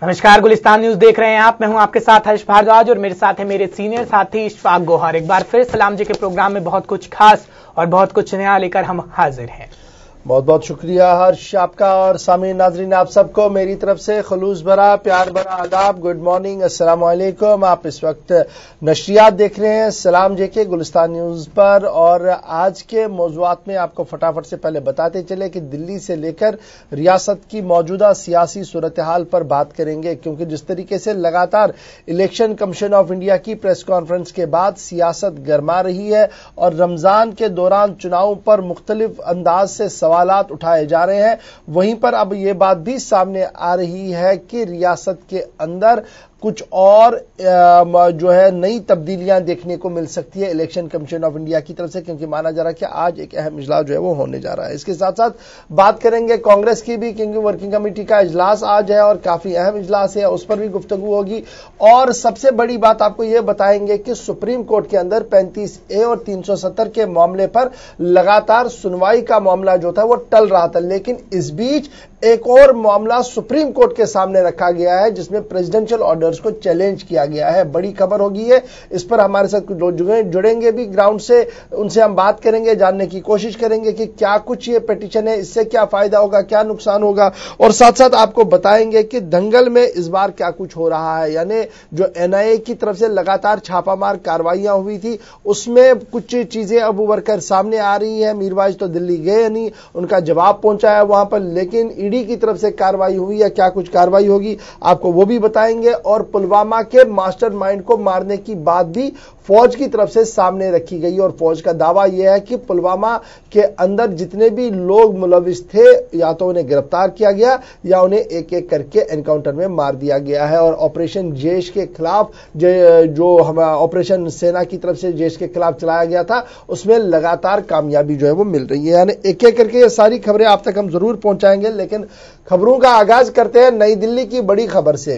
नमस्कार, गुलिस्तान न्यूज देख रहे हैं आप। मैं हूं आपके साथ हर्ष भारद्वाज और मेरे साथ है मेरे सीनियर साथी इशफाक गौहर। एक बार फिर सलाम जी के प्रोग्राम में बहुत कुछ खास और बहुत कुछ नया लेकर हम हाजिर हैं। बहुत बहुत शुक्रिया हर्ष आपका और सामीन नाजरीन आप सबको मेरी तरफ से खलूस भरा प्यार भरा आदाब। गुड मॉर्निंग, अस्सलाम वालेकुम। आप इस वक्त नशरियात देख रहे हैं सलाम जे के गुलिस्तान न्यूज पर और आज के मौज़ूआत में आपको फटाफट से पहले बताते चले कि दिल्ली से लेकर रियासत की मौजूदा सियासी सूरत हाल पर बात करेंगे, क्योंकि जिस तरीके से लगातार इलेक्शन कमीशन ऑफ इंडिया की प्रेस कॉन्फ्रेंस के बाद सियासत गरमा रही है और रमजान के दौरान चुनाव पर मुख्तलिफ अंदाज से सवालात उठाए जा रहे हैं, वहीं पर अब ये बात भी सामने आ रही है कि रियासत के अंदर कुछ और जो है नई तब्दीलियां देखने को मिल सकती है इलेक्शन कमीशन ऑफ इंडिया की तरफ से, क्योंकि माना जा रहा है कि आज एक अहम इजलास जो है वो होने जा रहा है। इसके साथ साथ बात करेंगे कांग्रेस की भी, क्योंकि वर्किंग कमेटी का इजलास आज है और काफी अहम इजलास है, उस पर भी गुफ्तगू होगी। और सबसे बड़ी बात आपको ये बताएंगे कि सुप्रीम कोर्ट के अंदर 35A और 370 के मामले पर लगातार सुनवाई का मामला जो था वो टल रहा था, लेकिन इस बीच एक और मामला सुप्रीम कोर्ट के सामने रखा गया है जिसमें प्रेसिडेंशियल ऑर्डर्स को चैलेंज किया गया है। बड़ी खबर होगी है, इस पर हमारे साथ कुछ लोग जुड़ेंगे भी ग्राउंड से, उनसे हम बात करेंगे, जानने की कोशिश करेंगे कि क्या कुछ ये पिटीशन है, इससे क्या फायदा होगा, क्या नुकसान होगा, और साथ साथ आपको बताएंगे कि दंगल में इस बार क्या कुछ हो रहा है। यानी जो NIA की तरफ से लगातार छापामार कार्रवाइयां हुई थी उसमें कुछ चीजें अब उभर कर सामने आ रही है। मीरवाइज तो दिल्ली गए नहीं, उनका जवाब पहुंचा है वहां पर, लेकिन ईडी की तरफ से कार्रवाई हुई है, क्या कुछ कार्रवाई होगी आपको वो भी बताएंगे। और पुलवामा के मास्टरमाइंड को मारने की बात भी फौज की तरफ से सामने रखी गई और फौज का दावा यह है कि पुलवामा के अंदर जितने भी लोग मुलविस थे या तो उन्हें गिरफ्तार किया गया या उन्हें एक एक करके एनकाउंटर में मार दिया गया है। और ऑपरेशन जैश के खिलाफ जो हम ऑपरेशन सेना की तरफ से जैश के खिलाफ चलाया गया था उसमें लगातार कामयाबी जो है वो मिल रही है। यानी एक एक करके ये सारी खबरें आप तक हम जरूर पहुंचाएंगे, लेकिन खबरों का आगाज करते हैं नई दिल्ली की बड़ी खबर से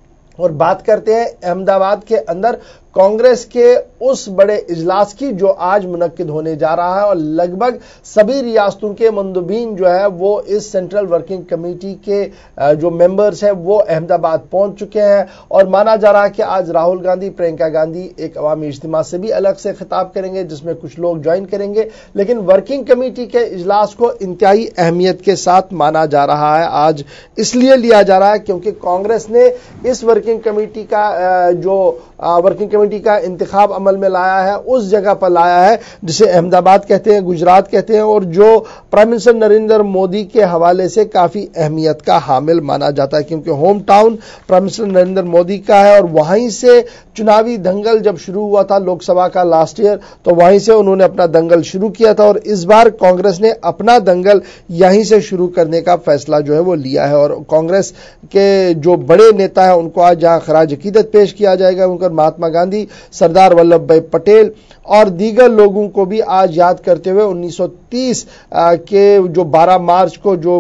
और बात करते हैं अहमदाबाद के अंदर कांग्रेस के उस बड़े इजलास की जो आज मुनक्किद होने जा रहा है। और लगभग सभी रियासतों के मंदुबीन जो है वो इस सेंट्रल वर्किंग कमेटी के जो मेंबर्स हैं वो अहमदाबाद पहुंच चुके हैं और माना जा रहा है कि आज राहुल गांधी, प्रियंका गांधी एक अवामी इज्तिमा से भी अलग से खिताब करेंगे जिसमें कुछ लोग ज्वाइन करेंगे। लेकिन वर्किंग कमेटी के इजलास को इंतहाई अहमियत के साथ माना जा रहा है, आज इसलिए लिया जा रहा है क्योंकि कांग्रेस ने इस वर्किंग कमेटी का जो वर्किंग कमेटी का इंतखाब अमल में लाया है उस जगह पर लाया है जिसे अहमदाबाद कहते हैं, गुजरात कहते हैं, और जो प्राइम मिनिस्टर नरेंद्र मोदी के हवाले से काफी अहमियत का हामिल माना जाता है, क्योंकि home town prime minister Narendra Modi का है और वहीं से चुनावी दंगल जब शुरू हुआ था लोकसभा का लास्ट ईयर, तो वहीं से उन्होंने अपना दंगल शुरू किया था और इस बार कांग्रेस ने अपना दंगल यहीं से शुरू करने का फैसला जो है वो लिया है। और कांग्रेस के जो बड़े नेता है उनको आज जहां खराज अकीदत पेश किया जाएगा, उनका महात्मा गांधी, सरदार वल्लभ भाई पटेल और दीगर लोगों को भी आज याद करते हुए 1930 के जो 12 मार्च को जो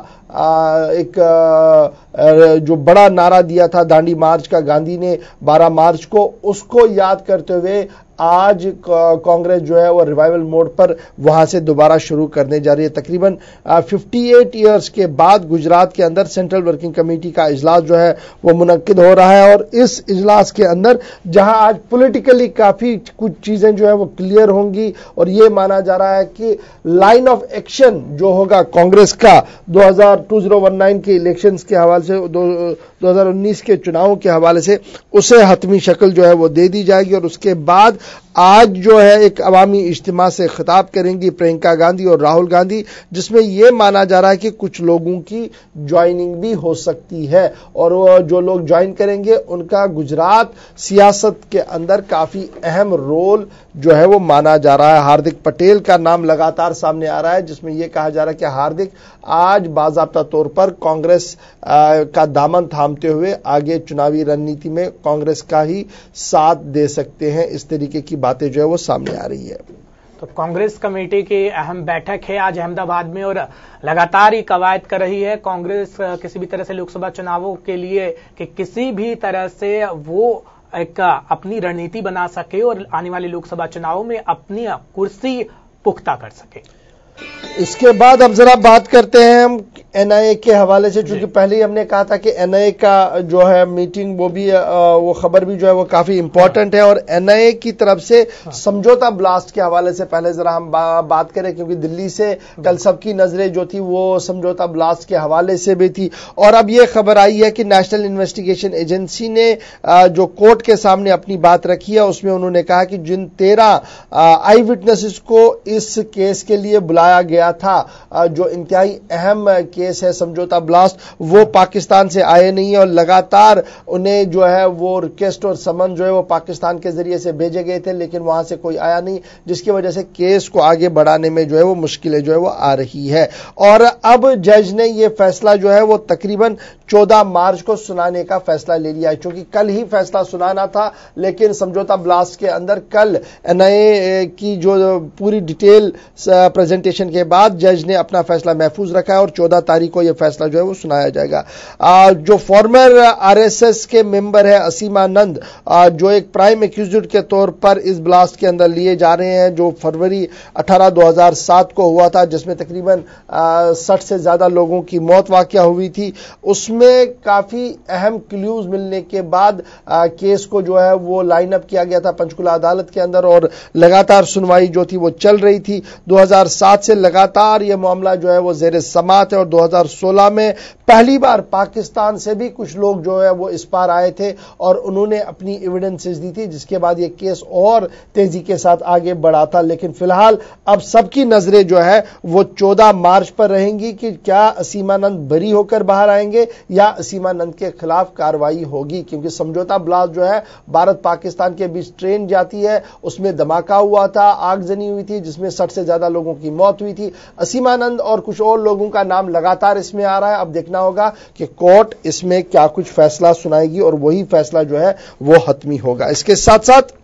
बड़ा नारा दिया था दांडी मार्च का गांधी ने 12 मार्च को, उसको याद करते हुए आज कांग्रेस जो है वो रिवाइवल मोड पर वहां से दोबारा शुरू करने जा रही है। तकरीबन 58 इयर्स के बाद गुजरात के अंदर सेंट्रल वर्किंग कमेटी का इजलास जो है वो मुनक्किद हो रहा है और इस इजलास के अंदर जहां आज पॉलिटिकली काफी कुछ चीजें जो है वो क्लियर होंगी और ये माना जा रहा है कि लाइन ऑफ एक्शन जो होगा कांग्रेस का 2019 के इलेक्शंस के हवाले से, 2019 के चुनावों के हवाले से उसे हतमी शक्ल जो है वो दे दी जाएगी। और उसके बाद आज जो है एक अवामी इज्तिमा से खिताब करेंगी प्रियंका गांधी और राहुल गांधी, जिसमें यह माना जा रहा है कि कुछ लोगों की ज्वाइनिंग भी हो सकती है और जो लोग ज्वाइन करेंगे उनका गुजरात सियासत के अंदर काफी अहम रोल जो है वो माना जा रहा है। हार्दिक पटेल का नाम लगातार सामने आ रहा है, जिसमें यह कहा जा रहा है कि हार्दिक आज बाज़ाब्ता तौर पर कांग्रेस का दामन थामते हुए आगे चुनावी रणनीति में कांग्रेस का ही साथ दे सकते हैं। इस तरीके की बातें जो है वो सामने आ रही है। तो कांग्रेस कमेटी की अहम बैठक है आज अहमदाबाद में और लगातार ही कवायद कर रही है कांग्रेस किसी भी तरह से लोकसभा चुनावों के लिए कि किसी भी तरह से वो एक अपनी रणनीति बना सके और आने वाले लोकसभा चुनावों में अपनी कुर्सी पुख्ता कर सके। اس کے بعد اب ذرا بات کرتے ہیں ہم این آئی اے کے حوالے سے، چونکہ پہلے ہی ہم نے کہا تھا کہ این آئی اے کا جو ہے میٹنگ وہ خبر بھی جو ہے وہ کافی امپورٹنٹ ہے، اور این آئی اے کی طرف سے سمجھوتا بلاسٹ کے حوالے سے پہلے ذرا ہم بات کریں، کیونکہ دلی سے کل سب کی نظریں جو تھی وہ سمجھوتا بلاسٹ کے حوالے سے بھی تھی، اور اب یہ خبر آئی ہے کہ نیشنل انویسٹیگیشن ایجنسی نے جو کورٹ کے سامنے اپنی بات رکھی ہے اس میں انہوں نے کہا کہ جن 13 آئی وٹنسز کو اس کیس کے لیے بلایا گیا تھا، جو انتہائی اہم کیس ہے سمجھوتا بلاسٹ، وہ پاکستان سے آئے نہیں، اور لگاتار انہیں جو ہے وہ ریکویسٹ اور سمن جو ہے وہ پاکستان کے ذریعے سے بھیجے گئے تھے، لیکن وہاں سے کوئی آیا نہیں، جس کی وجہ سے کیس کو آگے بڑھانے میں جو ہے وہ مشکلیں جو ہے وہ آ رہی ہے، اور اب جج نے یہ فیصلہ جو ہے وہ تقریباً 14 مارچ کو سنانے کا فیصلہ لے لیا ہے، چونکہ کل ہی فیصلہ سنانا تھا، لیکن سمجھوتا بلاسٹ کے اندر کل این آئی اے کی جو پوری ڈیٹیل پریزنٹیشن کے بعد جج نے اپنا فیصلہ محفوظ رکھا ہے، اور 14 تاریخ کو یہ فیصلہ جو ہے وہ سنایا جائے گا۔ جو فارمر آر ایس ایس کے ممبر ہے اسیما نند، جو ایک پرائم ایکیوزڈ کے طور پر اس بلاسٹ کے اندر لیے جا رہے ہیں، جو فروری 18 2007 کو ہوا تھا، جس میں تقریباً 60 سے زیادہ لوگوں کی موت واقع ہوئی تھی، اس میں کافی اہم کلیوز ملنے کے بعد کیس کو جو ہے وہ لائن اپ کیا گیا تھا پنچکولہ عدالت کے اندر، اور لگاتار سنوائی جو تھی وہ چل رہی تھی۔ 2007 سے لگاتار یہ معاملہ جو ہے وہ زیر سماعت ہے، اور 2016 میں پہلی بار پاکستان سے بھی کچھ لوگ جو ہے وہ اس پار آئے تھے اور انہوں نے اپنی ایویڈنسز دی تھی، جس کے بعد یہ کیس اور تیزی کے ساتھ آگے بڑھا تھا، لیکن فی الحال اب سب کی نظریں جو ہے وہ 14 مارچ پر رہیں گی کہ کیا اسیما نند بری ہو کر باہر آئیں گے یا اسیما نند کے خلاف کارروائی ہوگی، کیونکہ سمجھوتا بلاسٹ جو ہے بھارت پاکستان کے بیچ ٹرین جاتی ہے، اس میں دھماکہ ہوا تھا، آگ زنی ہوئی تھی، جس میں 60 سے زیادہ لوگوں کی موت ہوئی تھی۔ اسیما نند اور کچھ اور لوگوں کا نام لگاتار اس میں آ رہا ہے، اب دیکھنا ہوگا کہ کورٹ اس میں کیا کچھ فیصلہ سنائے گی، اور وہی فیصلہ جو ہے وہ حتمی ہوگا۔ اس کے ساتھ ساتھ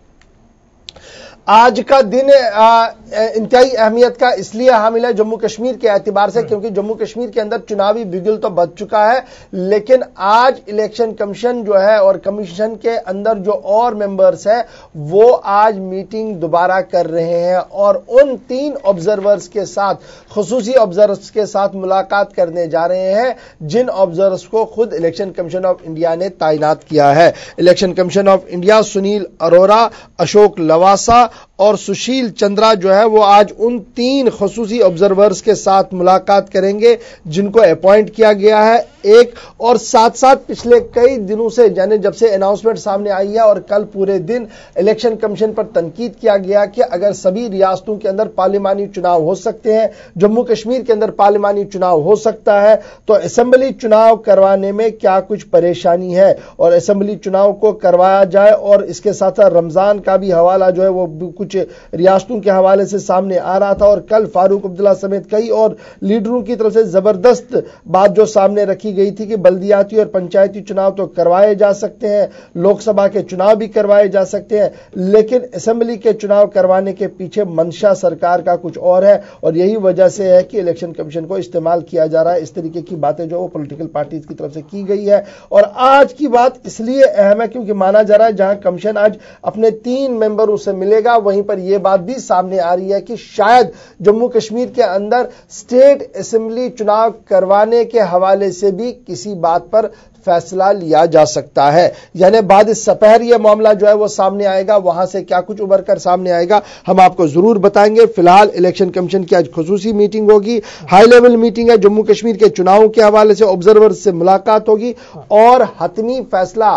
آج کا دن انتہائی اہمیت کا اس لیے حامل ہے جموں کشمیر کے اعتبار سے، کیونکہ جموں کشمیر کے اندر چناوی بگل تو بچ چکا ہے، لیکن آج الیکشن کمیشن جو ہے اور کمیشن کے اندر جو اور ممبرز ہیں وہ آج میٹنگ دوبارہ کر رہے ہیں، اور ان 3 آبزرورز کے ساتھ، خصوصی آبزرورز کے ساتھ ملاقات کرنے جا رہے ہیں، جن آبزرورز کو خود الیکشن کمیشن آف انڈیا نے تعینات کیا ہے۔ Election commission of India Sunil Arora, Ashok Lavasa اور سشیل چندرا جو ہے وہ آج ان 3 خصوصی آبزرورز کے ساتھ ملاقات کریں گے جن کو اپوائنٹ کیا گیا ہے، اور ساتھ ساتھ پچھلے کئی دنوں سے، یعنی جب سے اناؤنسمنٹ سامنے آئی ہے اور کل پورے دن الیکشن کمیشن پر تنقید کیا گیا کہ اگر سبھی ریاستوں کے اندر پارلیمانی چناؤ ہو سکتے ہیں، جموں کشمیر کے اندر پارلیمانی چناؤ ہو سکتا ہے، تو اسمبلی چناؤ کروانے میں کیا کچھ پریشانی ہے، اور اسمبلی چناؤ کو کروایا جائے، اور اس کے ساتھ ساتھ رمضان کا بھی حوالہ جو ہے وہ کچھ ریاستوں کے حوالے سے سامنے آ رہا تھا، اور کل فاروق عبداللہ سمیت کئی اور لیڈروں کی طرف سے زبردست بات جو سامنے رکھی گئی تھی کہ بلدیاتی اور پنچایتی چناؤ تو کروائے جا سکتے ہیں، لوک سبھا کے چناؤ بھی کروائے جا سکتے ہیں، لیکن اسمبلی کے چناؤ کروانے کے پیچھے منشا سرکار کا کچھ اور ہے، اور یہی وجہ سے ہے کہ الیکشن کمیشن کو استعمال کیا جا رہا ہے۔ اس طریقے کی باتیں جو وہ پولیٹیکل پارٹیز کی طرف سے کی گئی ہے، اور آج کی بات اس لیے اہم ہے کیونکہ مانا جا رہا ہے جہاں کمیشن آج اپنے 3 ممبروں سے ملے گا، وہیں پر یہ بات بھی سامنے آ رہی ہے کہ شاید جموں کشمیر کے اندر اسٹیٹ اسمبلی چناؤ کروانے کے حوالے سے بھی کسی بات پر فیصلہ لیا جا سکتا ہے، یعنی بعد سپہر یہ معاملہ جو ہے وہ سامنے آئے گا، وہاں سے کیا کچھ ابھر کر سامنے آئے گا ہم آپ کو ضرور بتائیں گے۔ فی الحال الیکشن کمیشن کی آج خصوصی میٹنگ ہوگی، ہائی لیول میٹنگ ہے، جموں کشمیر کے چناؤ کے حوالے سے آبزرور سے ملاقات ہوگی، اور حتمی فیصلہ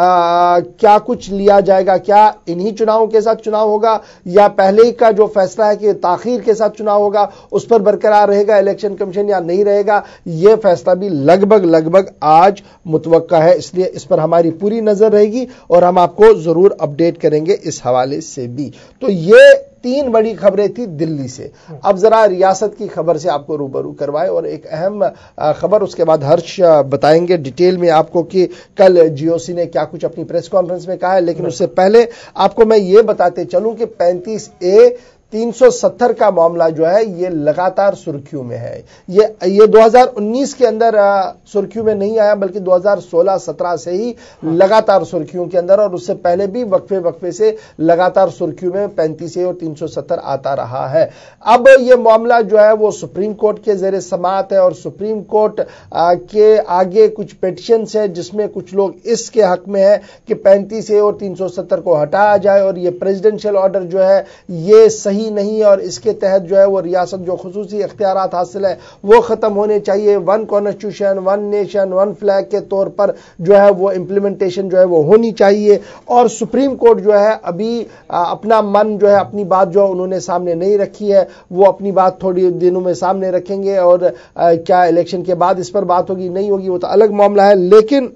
کیا کچھ لیا جائے گا، کیا انہی چناؤں کے ساتھ چناؤ ہوگا یا پہلے کا جو فیصلہ ہے کہ تاخیر کے ساتھ چناؤ ہوگا اس پر برقرار رہے گا الیکشن کمیشن یا نہیں رہے گا، یہ فیصلہ بھی لگ بھگ آج متوقع ہے، اس لیے اس پر ہماری پوری نظر رہے گی اور ہم آپ کو ضرور اپڈیٹ کریں گے اس حوالے سے بھی۔ تو یہ 3 بڑی خبریں تھی دلی سے۔ اب ذرا ریاست کی خبر سے آپ کو روبرو کروائے، اور ایک اہم خبر اس کے بعد ہرش بتائیں گے ڈیٹیل میں آپ کو کہ کل جی او سی نے کیا کچھ اپنی پریس کانفرنس میں کہا ہے، لیکن اس سے پہلے آپ کو میں یہ بتاتے چلوں کہ 35A 370 کا معاملہ جو ہے یہ لگاتار سرخیوں میں ہے. یہ 2019 کے اندر سرخیوں میں نہیں آیا بلکہ 2016-17 سے ہی لگاتار سرخیوں کے اندر, اور اس سے پہلے بھی وقفے سے لگاتار سرخیوں میں 35A اور 370 آتا رہا ہے. اب یہ معاملہ جو ہے وہ سپریم کورٹ کے زیر سماعت ہے, اور سپریم کورٹ کے آگے کچھ پیٹیشنز ہے جس میں کچھ لوگ اس کے حق میں ہے کہ 35A اور 370 کو ہٹایا جائے, اور یہ پریزیڈنشل آرڈر جو ہے یہ صحیح نہیں, اور اس کے تحت جو ہے وہ ریاست جو خصوصی اختیارات حاصل ہے وہ ختم ہونے چاہیے. One constitution one nation one flag کے طور پر جو ہے وہ امپلیمنٹیشن جو ہے وہ ہونی چاہیے. اور سپریم کورٹ جو ہے ابھی اپنا من جو ہے اپنی بات جو انہوں نے سامنے نہیں رکھی ہے, وہ اپنی بات تھوڑی دنوں میں سامنے رکھیں گے, اور کیا الیکشن کے بعد اس پر بات ہوگی نہیں ہوگی وہ تو الگ معاملہ ہے. لیکن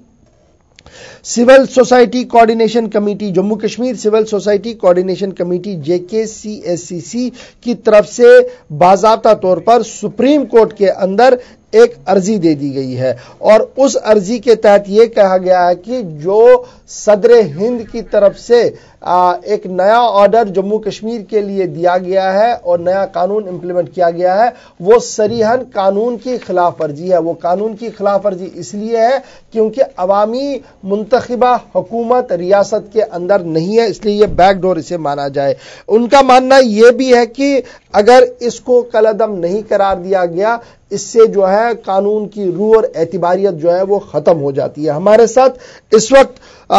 civil society coordination committee, Jammu Kashmir civil society coordination committee JKCSCC کی طرف سے باضابطہ طور پر سپریم کورٹ کے اندر ایک عرضی دے دی گئی ہے, اور اس عرضی کے تحت یہ کہا گیا ہے کہ جو صدر ہند کی طرف سے ایک نیا آرڈر جموں کشمیر کے لیے دیا گیا ہے اور نیا قانون امپلیمنٹ کیا گیا ہے وہ صریحاً قانون کی خلاف ورزی ہے. وہ قانون کی خلاف ورزی اس لیے ہے کیونکہ عوامی منتخبہ حکومت ریاست کے اندر نہیں ہے, اس لیے یہ بیک ڈور اسے مانا جائے. ان کا ماننا یہ بھی ہے کہ اگر اس کو کالعدم نہیں قرار دیا گیا اس سے جو ہے قانون کی روح اور اعتباریت جو ہے وہ ختم ہو جاتی ہے. ہمارے ساتھ اس وقت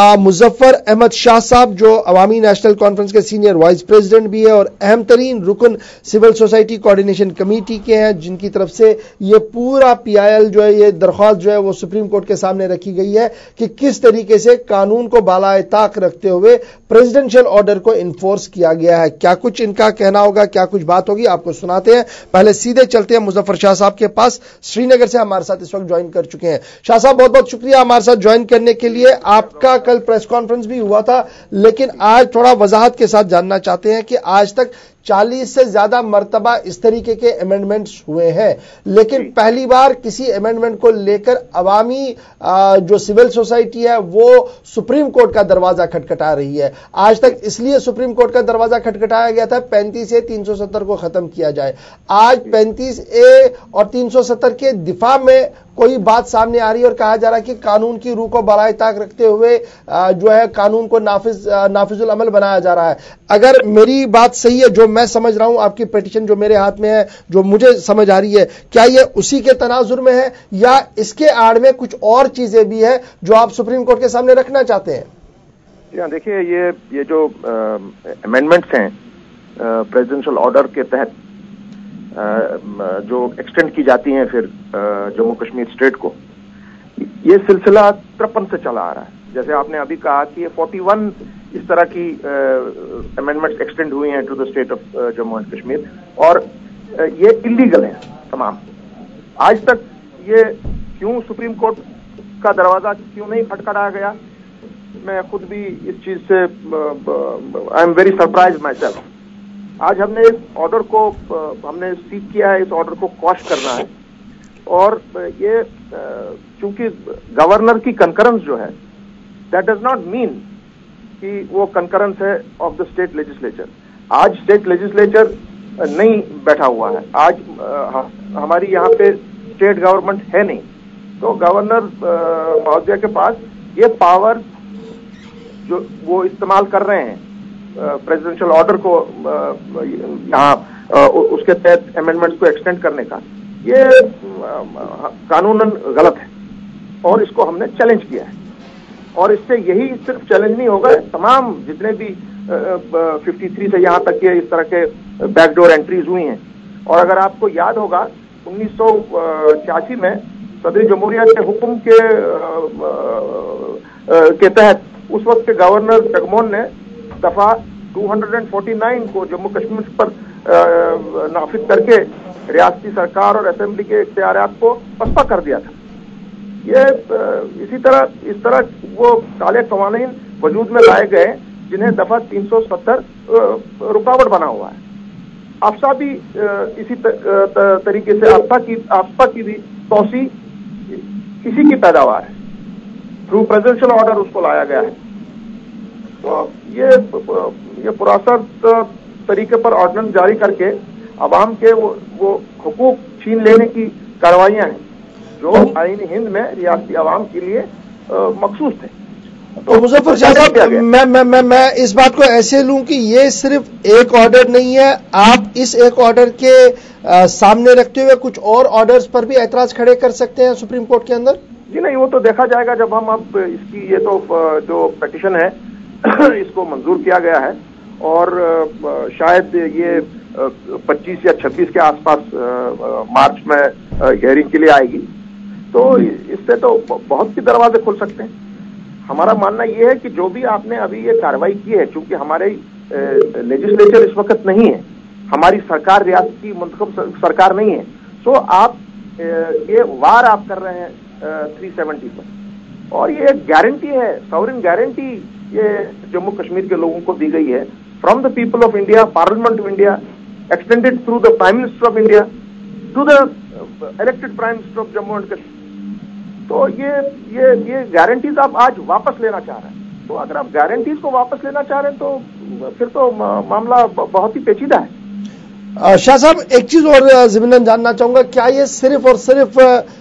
مظفر احمد شاہ صاحب جو عوامی نیشنل کانفرنس کے سینئر وائس پریزیڈنٹ بھی ہے اور اہم ترین رکن سول سوسائٹی کوارڈینیشن کمیٹی کے ہیں, جن کی طرف سے یہ پورا PIL جو ہے یہ درخواست جو ہے وہ سپریم کورٹ کے سامنے رکھی گئی ہے کہ کس طریقے سے قانون کو بالائے طاق رکھتے ہوئے پریزیڈنشل آرڈر کو انفورس کیا گیا ہے. کیا کچھ ان کا کہنا ہوگا, کیا کچھ بات ہوگی, آپ کو سناتے ہیں. پہلے سیدھے چلتے ہیں مظفر شاہ صاحب کے پاس, سری نگر سے ہمارے ساتھ اس وقت جوائن کر چکے ہیں. شاہ صاحب بہت بہت شکریہ ہمارے ساتھ جوائن کرنے کے لیے. آپ کا کل پریس کانفرنس بھی ہوا تھا, لیکن آج تھوڑا وضاحت کے ساتھ جاننا چاہتے ہیں کہ آج تک 40 سے زیادہ مرتبہ اس طریقے کے امینڈمنٹس ہوئے ہیں, لیکن پہلی بار کسی امینڈمنٹ کو لے کر عوامی جو سول سوسائٹی ہے وہ سپریم کورٹ کا دروازہ کھٹکھٹا رہی ہے. آج تک اس لیے سپریم کورٹ کا دروازہ کھٹکھٹایا گیا تھا 35A 370 کو ختم کیا جائے. آج 35A اور 370 کے دفاع میں کوئی بات سامنے آ رہی ہے اور کہا جا رہا ہے کہ قانون کی روح کو بالائے طاق رکھتے ہوئے جو ہے قانون کو نافذ العمل بنایا جا رہا ہے. اگر میری بات صحیح ہے, جو میں سمجھ رہا ہوں, آپ کی پیٹیشن جو میرے ہاتھ میں ہے, جو مجھے سمجھ آ رہی ہے, کیا یہ اسی کے تناظر میں ہے یا اس کے آڑ میں کچھ اور چیزیں بھی ہیں جو آپ سپریم کورٹ کے سامنے رکھنا چاہتے ہیں؟ جی ہاں, دیکھیے یہ جو امینڈمنٹس ہیں پریزیڈنشل آرڈر کے تحت جو ایکسٹینڈ کی جاتی ہیں پھر جموں کشمیر اسٹیٹ کو, یہ سلسلہ 53 سے چلا آ رہا ہے. جیسے آپ نے ابھی کہا کہ 41 اس طرح کی امینڈمنٹس ایکسٹینڈ ہوئی ہیں to the state of Jammu and Kashmir, اور یہ انلیگل ہیں تمام. آج تک یہ کیوں سپریم کورٹ کا دروازہ کیوں نہیں کھٹکھٹایا گیا, میں خود بھی اس چیز سے I am very surprise myself. آج ہم نے اس آرڈر کو ہم نے سیک کیا ہے, اس آرڈر کو کوش کرنا ہے, اور یہ چونکہ گورنر کی کنکرنس جو ہے دیٹ ڈز ناٹ مین کہ وہ کنکرنس ہے آف دا اسٹیٹ لیجسلیچر. آج اسٹیٹ لیجسلیچر نہیں بیٹھا ہوا ہے, آج ہماری یہاں پہ اسٹیٹ گورنمنٹ ہے نہیں, تو گورنر مہودیہ کے پاس یہ پاور جو وہ استعمال کر رہے ہیں پریزیڈنشل آرڈر کو یہاں اس کے تحت امینڈمنٹس کو ایکسٹینڈ کرنے کا, یہ قانوناً غلط ہے اور اس کو ہم نے چیلنج کیا ہے. اور اس سے یہی صرف چیلنج نہیں ہوگا, تمام جتنے بھی 53 سے یہاں تک کے اس طرح کے بیک ڈور انٹریز ہوئی ہیں. اور اگر آپ کو یاد ہوگا 1986 میں صدر جمہوریہ کے حکم کے تحت اس وقت کے گورنر جگموہن نے دفعہ 249 کو جموں کشمیر پر نافذ کر کے ریاستی سرکار اور اسمبلی کے اختیارات کو پسپا کر دیا تھا. یہ اس طرح وہ کالے قوانین وجود میں لائے گئے جنہیں دفعہ 370 رکاوٹ بنا ہوا ہے. آفسا بھی اسی طریقے سے آفسا کی بھی توسیع اسی کی پیداوار ہے, تھرو پریزیڈنشل آرڈر اس کو لایا گیا ہے. تو یہ پراسر तरीके पर ऑर्डिनेंस जारी करके अवाम के वो हुकूक छीन लेने की कार्रवाइयां हैं जो आईन हिंद में रियासती अवाम के लिए मखसूस थे। तो मुजफ्फर शाह साहब, मैं इस बात को ऐसे लूं कि ये सिर्फ एक ऑर्डर नहीं है, आप इस एक ऑर्डर के सामने रखते हुए कुछ और ऑर्डर्स पर भी एतराज खड़े कर सकते हैं सुप्रीम कोर्ट के अंदर? जी नहीं, वो तो देखा जाएगा जब हम अब इसकी ये तो जो पिटीशन है इसको मंजूर किया गया है और शायद ये 25 या 26 के आसपास मार्च में हियरिंग के लिए आएगी, तो इससे तो बहुत सी दरवाजे खुल सकते हैं। हमारा मानना ये है कि जो भी आपने अभी ये कार्रवाई की है, चूंकि हमारे लेजिस्लेचर इस वक्त नहीं है, हमारी सरकार रियासत की मुंतखब सरकार नहीं है, तो आप ये वार आप कर रहे हैं 370 पर, और ये एक गारंटी है, सॉवरेन गारंटी ये जम्मू कश्मीर के लोगों को दी गई है from the people of India, parliament of India, extended through the prime minister of India to the elected prime minister of Jammu and Kashmir. तो ये गारंटीज आप आज वापस लेना चाह रहे हैं, तो अगर आप गारंटीज को वापस लेना चाह रहे हैं तो फिर तो मामला बहुत ही पेचीदा है। शाह साहब, एक चीज और ज़मीनन जानना चाहूंगा, क्या ये सिर्फ और सिर्फ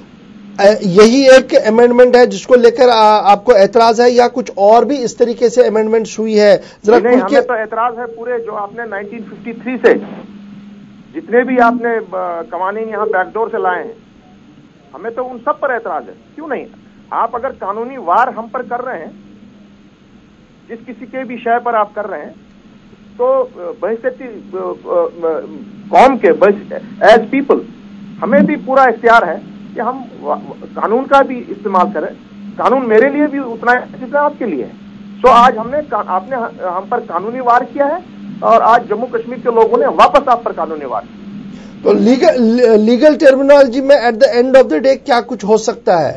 यही एक अमेंडमेंट है जिसको लेकर आपको एतराज है, या कुछ और भी इस तरीके से अमेंडमेंट्स हुई है? जरा नहीं, हमें तो एतराज है पूरे जो आपने 1953 से जितने भी आपने कवानीन यहाँ बैकडोर से लाए हैं, हमें तो उन सब पर एतराज है। क्यों नहीं? आप अगर कानूनी वार हम पर कर रहे हैं, जिस किसी के भी शय पर आप कर रहे हैं, तो बहैसियत कौम के एज पीपल हमें भी पूरा इख्तियार है कि हम कानून का भी इस्तेमाल करें। कानून मेरे लिए भी उतना है जितना आपके लिए है। तो आज आपने हम पर कानूनी वार किया है और आज जम्मू कश्मीर के लोगों ने वापस आप पर कानूनी वार किया। तो लीगल टर्मिनोलॉजी में at the end of the day क्या कुछ हो सकता है?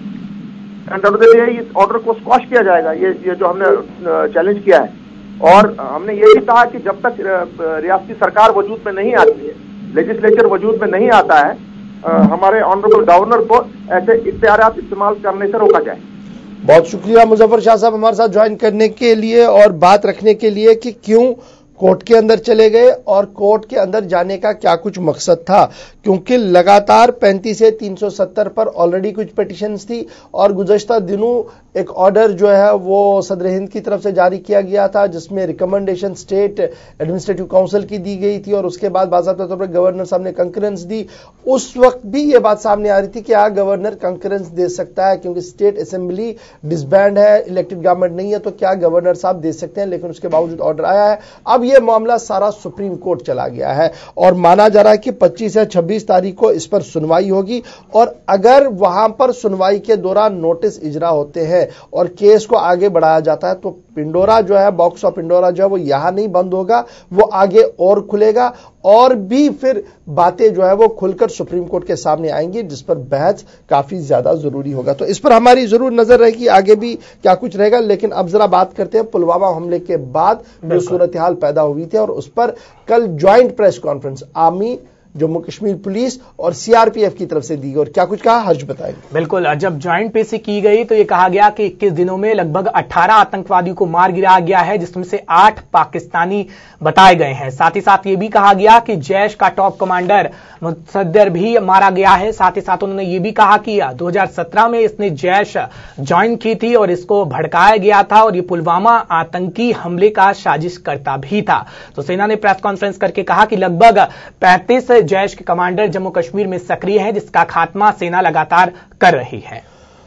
एंड ऑफ द डे इस ऑर्डर को स्क्वॉश किया जाएगा, ये जो हमने चैलेंज किया है, और हमने ये भी कहा कि जब तक रियासती सरकार वजूद में नहीं आती है, लेजिस्लेचर वजूद में नहीं आता है, हमारे ऑनरेबल गवर्नर को ऐसे इख्तियारात इस्तेमाल करने से रोका जाए। बहुत शुक्रिया मुजफ्फर शाह साहब हमारे साथ ज्वाइन करने के लिए और बात रखने के लिए कि क्यों कोर्ट के अंदर चले गए और कोर्ट के अंदर जाने का क्या कुछ मकसद था, क्योंकि लगातार 35 से 370 पर ऑलरेडी कुछ पिटीशंस थी और गुज़श्ता दिनों एक ऑर्डर जो है वो सदर हिंद की तरफ से जारी किया गया था जिसमें रिकमेंडेशन स्टेट एडमिनिस्ट्रेटिव काउंसिल की दी गई थी और उसके बाद बाकायदा तौर पर गवर्नर साहब ने कंकरेंस दी। उस वक्त भी ये बात सामने आ रही थी कि गवर्नर कंकरेंस दे सकता है क्योंकि स्टेट असेंबली डिसबैंड है, इलेक्टेड गवर्नमेंट नहीं है, तो क्या गवर्नर साहब दे सकते हैं, लेकिन उसके बावजूद ऑर्डर आया है। अब ये मामला सारा सुप्रीम कोर्ट चला गया है और माना जा रहा है कि 25 या 26 तारीख को इस पर सुनवाई होगी और अगर वहां पर सुनवाई के दौरान नोटिस इजरा होते हैं और केस को आगे बढ़ाया जाता है तो पिंडोरा जो है, बॉक्स ऑफ पिंडोरा जो है वो यहां नहीं बंद होगा, वो आगे और खुलेगा और भी फिर बातें जो है वो खुलकर सुप्रीम कोर्ट के सामने आएंगी जिस पर बहस काफी ज्यादा जरूरी होगा। तो इस पर हमारी जरूर नजर रहेगी आगे भी क्या कुछ रहेगा। लेकिन अब जरा बात करते हैं पुलवामा हमले के बाद जो सूरत हाल पैदा हुई थी और उस पर कल joint press conference army, Jammu Kashmir police और सीआरपीएफ की तरफ से दी गई और क्या कुछ कहा, हर्ष बताएंगे। बिल्कुल, जब ज्वाइंट पीसी की गई तो ये कहा गया कि 21 दिनों में लगभग 18 आतंकवादियों को मार गिराया गया है जिसमें से 8 पाकिस्तानी बताए गए हैं। साथ ही साथ ये भी कहा गया कि जैश का टॉप कमांडर मुसद्दर भी मारा गया है। साथ ही साथ उन्होंने ये भी कहा कि 2017 में इसने जैश ज्वाइन की थी और इसको भड़काया गया था और ये पुलवामा आतंकी हमले का साजिश करता भी था। तो सेना ने प्रेस कॉन्फ्रेंस करके कहा कि लगभग 35 जैश के कमांडर जम्मू कश्मीर में सक्रिय हैं जिसका खात्मा सेना लगातार कर रही है।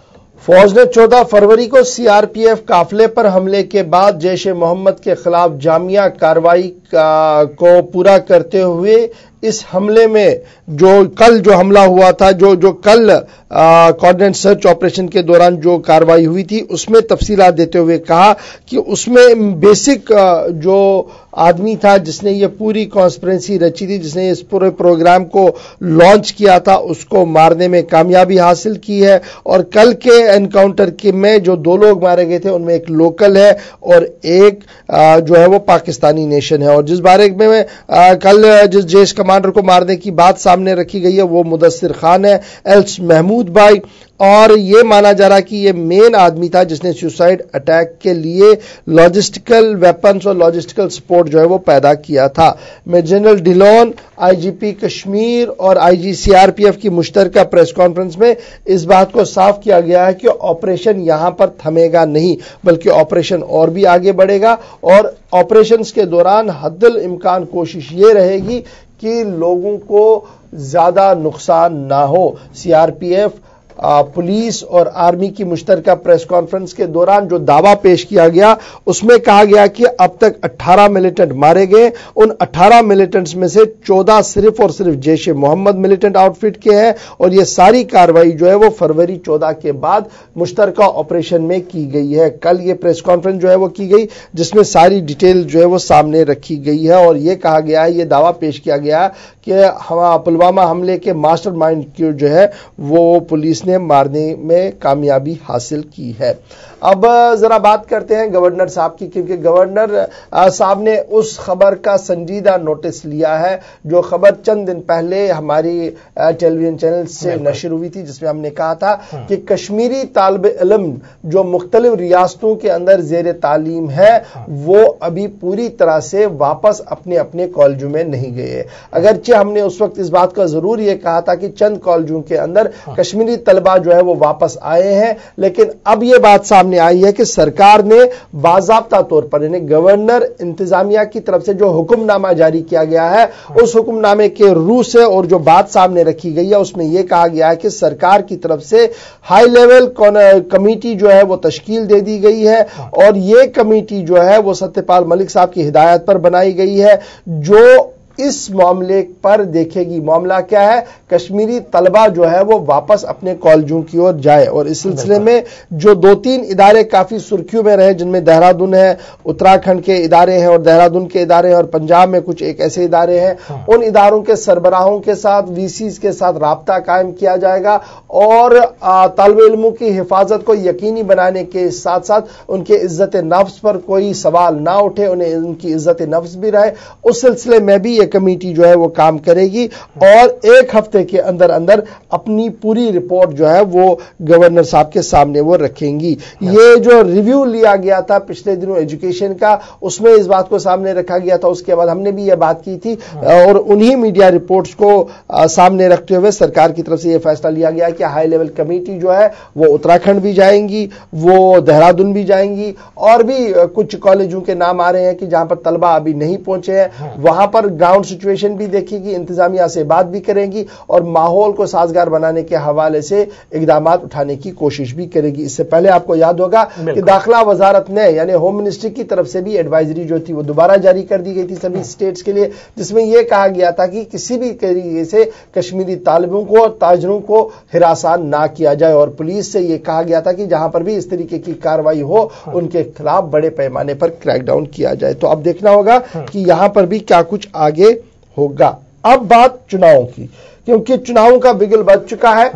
फौज ने 14 फरवरी को सीआरपीएफ काफिले पर हमले के बाद जैश ए मोहम्मद के खिलाफ जामिया कार्रवाई को पूरा करते हुए इस हमले में जो हमला हुआ था, जो कल कोऑर्डिनेट सर्च ऑपरेशन के दौरान जो कार्रवाई हुई थी उसमें तफसीलात देते हुए कहा कि उसमें बेसिक जो आदमी था जिसने ये पूरी कॉन्स्पिरेसी रची थी, जिसने इस पूरे प्रोग्राम को लॉन्च किया था, उसको मारने में कामयाबी हासिल की है। और कल के एनकाउंटर में जो 2 लोग मारे गए थे उनमें एक लोकल है और एक जो है वो पाकिस्तानी नेशन है। और जिस बारे में कल जिस जैश कमांडर को मारने की बात सामने रखी गई है वो मुदस्सिर खान है, एल्स महमूद भाई, اور یہ مانا جا رہا کہ یہ مین آدمی تھا جس نے سوسائڈ اٹیک کے لیے لاجسٹیکل ویپنز اور لاجسٹیکل سپورٹ جو ہے وہ پیدا کیا تھا۔ میں جنرل ڈھلون، آئی جی پی کشمیر اور آئی جی سی آر پی ایف کی مشترکہ پریس کانفرنس میں اس بات کو صاف کیا گیا ہے کہ آپریشن یہاں پر تھمے گا نہیں، بلکہ آپریشن اور بھی آگے بڑھے گا، اور آپریشنز کے دوران حد الامکان کوشش یہ رہے گی کہ لوگوں کو زیادہ نقصان نہ ہو۔ C R P F, police اور آرمی کی مشترکہ پریس کانفرنس کے دوران جو دعویٰ پیش کیا گیا اس میں کہا گیا کہ اب تک 18 ملیٹنٹ مارے گئے، ان 18 ملیٹنٹس میں سے 14 صرف اور صرف Jaish Mohammed militant outfit کے ہیں، اور یہ ساری کارروائی جو ہے وہ فروری 14 کے بعد مشترکہ آپریشن میں کی گئی ہے۔ کل یہ پریس کانفرنس جو ہے وہ کی گئی جس میں ساری ڈیٹیل جو ہے وہ سامنے رکھی گئی ہے، اور یہ کہا گیا ہے، یہ دعویٰ پیش کیا گیا کہ پلوامہ حملے کے ماسٹر مائنڈ کی جو ہے وہ پولیس نے مارنے میں کامیابی حاصل کی ہے۔ اب ذرا بات کرتے ہیں گورنر صاحب کی، کیونکہ گورنر صاحب نے اس خبر کا سنجیدہ نوٹس لیا ہے جو خبر چند دن پہلے ہماری ٹیلی ویژن چینل سے نشر ہوئی تھی، جس میں ہم نے کہا تھا کہ کشمیری طالب علم جو مختلف ریاستوں کے اندر زیر تعلیم ہے وہ ابھی پوری طرح سے واپس اپنے اپنے کالجوں میں نہیں گئے۔ اگرچہ ہم نے اس وقت اس بات کا ضرور یہ کہا تھا کہ چند کالجوں کے اندر کشمیری طلبہ جو ہے وہ واپس آئے ہیں، لیکن اب یہ بات سامنے آئی ہے کہ سرکار نے باضابطہ طور پر، یعنی گورنر انتظامیہ کی طرف سے جو حکم نامہ جاری کیا گیا ہے اس حکم نامے کے روح سے اور جو بات سامنے رکھی گئی ہے اس میں یہ کہا گیا ہے کہ سرکار کی طرف سے ہائی لیول کمیٹی جو ہے وہ تشکیل دے دی گئی ہے، اور یہ کمیٹی جو ہے وہ ستیہ پال ملک صاحب کی ہدایت پر بنائی گئی ہے جو اس معاملے پر دیکھے گی۔ معاملہ کیا ہے؟ کشمیری طلبہ جو ہے وہ واپس اپنے کالجوں کی اور جائے، اور اس سلسلے میں جو 2-3 ادارے کافی سرخیوں میں رہے، جن میں دہرادون ہے، اتراکھنڈ کے ادارے ہیں اور دہرادون کے ادارے ہیں، اور پنجاب میں کچھ ایک ایسے ادارے ہیں، ان اداروں کے سربراہوں کے ساتھ، وی سیز کے ساتھ رابطہ قائم کیا جائے گا، اور طالب علموں کی حفاظت کو یقینی بنانے کے ساتھ ساتھ ان کے عزت نفس پر کوئی سوال نہ اٹھے، انہیں ان کی عزت نفس بھی رہے، اس سلسلے میں بھی یہ کمیٹی جو ہے وہ کام کرے گی، اور 1 ہفتے کے اندر اندر اپنی پوری رپورٹ جو ہے وہ گورنر صاحب کے سامنے وہ رکھیں گی۔ یہ جو ریویو لیا گیا تھا پچھلے دنوں ایجوکیشن کا، اس میں اس بات کو سامنے رکھا گیا تھا، اس کے بعد ہم نے بھی یہ بات کی تھی، اور انہی میڈیا رپورٹس کو سامنے رکھتے ہوئے سرکار کی طرف سے یہ فیصلہ لیا گیا کہ ہائی لیول کمیٹی جو ہے وہ اتراکھنڈ بھی جائیں گی، وہ دہرادون بھی جائیں گی، اور بھی کچھ کالجوں کے نام آ رہے ہیں کہ جہاں پر طلبہ ابھی نہیں پہنچے ہیں، وہاں پر گراؤنڈ سچویشن بھی دیکھے گی، انتظامیہ سے بات بھی کریں گی، اور ماحول کو سازگار بنانے کے حوالے سے اقدامات اٹھانے کی کوشش بھی کرے گی۔ اس سے پہلے آپ کو یاد ہوگا کہ داخلہ وزارت نے، یعنی ہوم منسٹری کی طرف سے بھی ایڈوائزری جو تھی وہ دوبارہ جاری کر دی گئی تھی سبھی اسٹیٹس کے لیے، جس میں یہ کہا گیا تھا کہ کسی بھی طریقے سے کشمیری طالبوں کو اور تاجروں کو ہراساں نہ کیا جائے، اور پولیس سے یہ کہا گیا تھا کہ جہاں پر بھی اس طریقے کی کارروائی ہو ان کے خلاف بڑے پیمانے پر کریک ڈاؤن کیا جائے۔ تو اب دیکھنا ہوگا کہ یہاں پر بھی کیا کچھ آگے ہوگا۔ اب بات چناؤں کی، کیونکہ چناؤں کا بگل بج چکا ہے،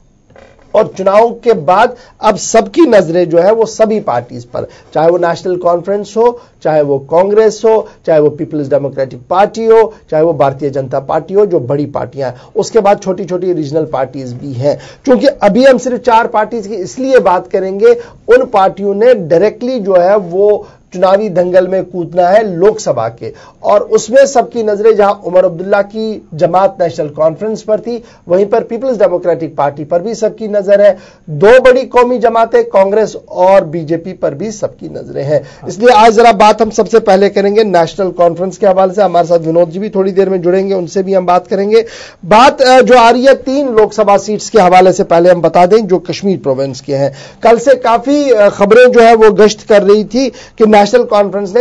اور چناؤں کے بعد اب سب کی نظریں جو ہے وہ سبھی پارٹیز پر، چاہے وہ نیشنل کانفرنس ہو، چاہے وہ کانگریس ہو، چاہے وہ پیپلز ڈیموکریٹک پارٹی ہو، چاہے وہ بھارتیہ جنتا پارٹی ہو جو بڑی پارٹیاں ہیں، اس کے بعد چھوٹی چھوٹی ریجنل پارٹیز بھی ہیں۔ چونکہ ابھی ہم صرف 4 پارٹیز کی اس لیے بات کریں گے، ان پارٹیوں نے ڈائریکٹلی جو ہے وہ چناوی دنگل میں کودنا ہے لوک سبھا کے، اور اس میں سب کی نظریں جہاں عمر عبداللہ کی جماعت نیشنل کانفرنس پر تھی، وہیں پر پیپلز ڈیموکریٹک پارٹی پر بھی سب کی نظر ہے، 2 بڑی قومی جماعتیں کانگریس اور بی جے پی پر بھی سب کی نظریں ہیں۔ اس لیے آج ذرا بات ہم سب سے پہلے کریں گے نیشنل کانفرنس کے حوالے سے، ہمارے ساتھ ونود جی بھی تھوڑی دیر میں جڑیں گے، ان سے بھی ہم بات کریں گے۔ بات جو آ رہی ہے 3 لوک سبھا سیٹس کے حوالے سے پہلے ہم بتا دیں جو کشمیر پروونس کے ہیں۔ کل سے کافی خبریں جو ہے وہ گشت کر رہی تھی کہ نیشنل کانفرنس نے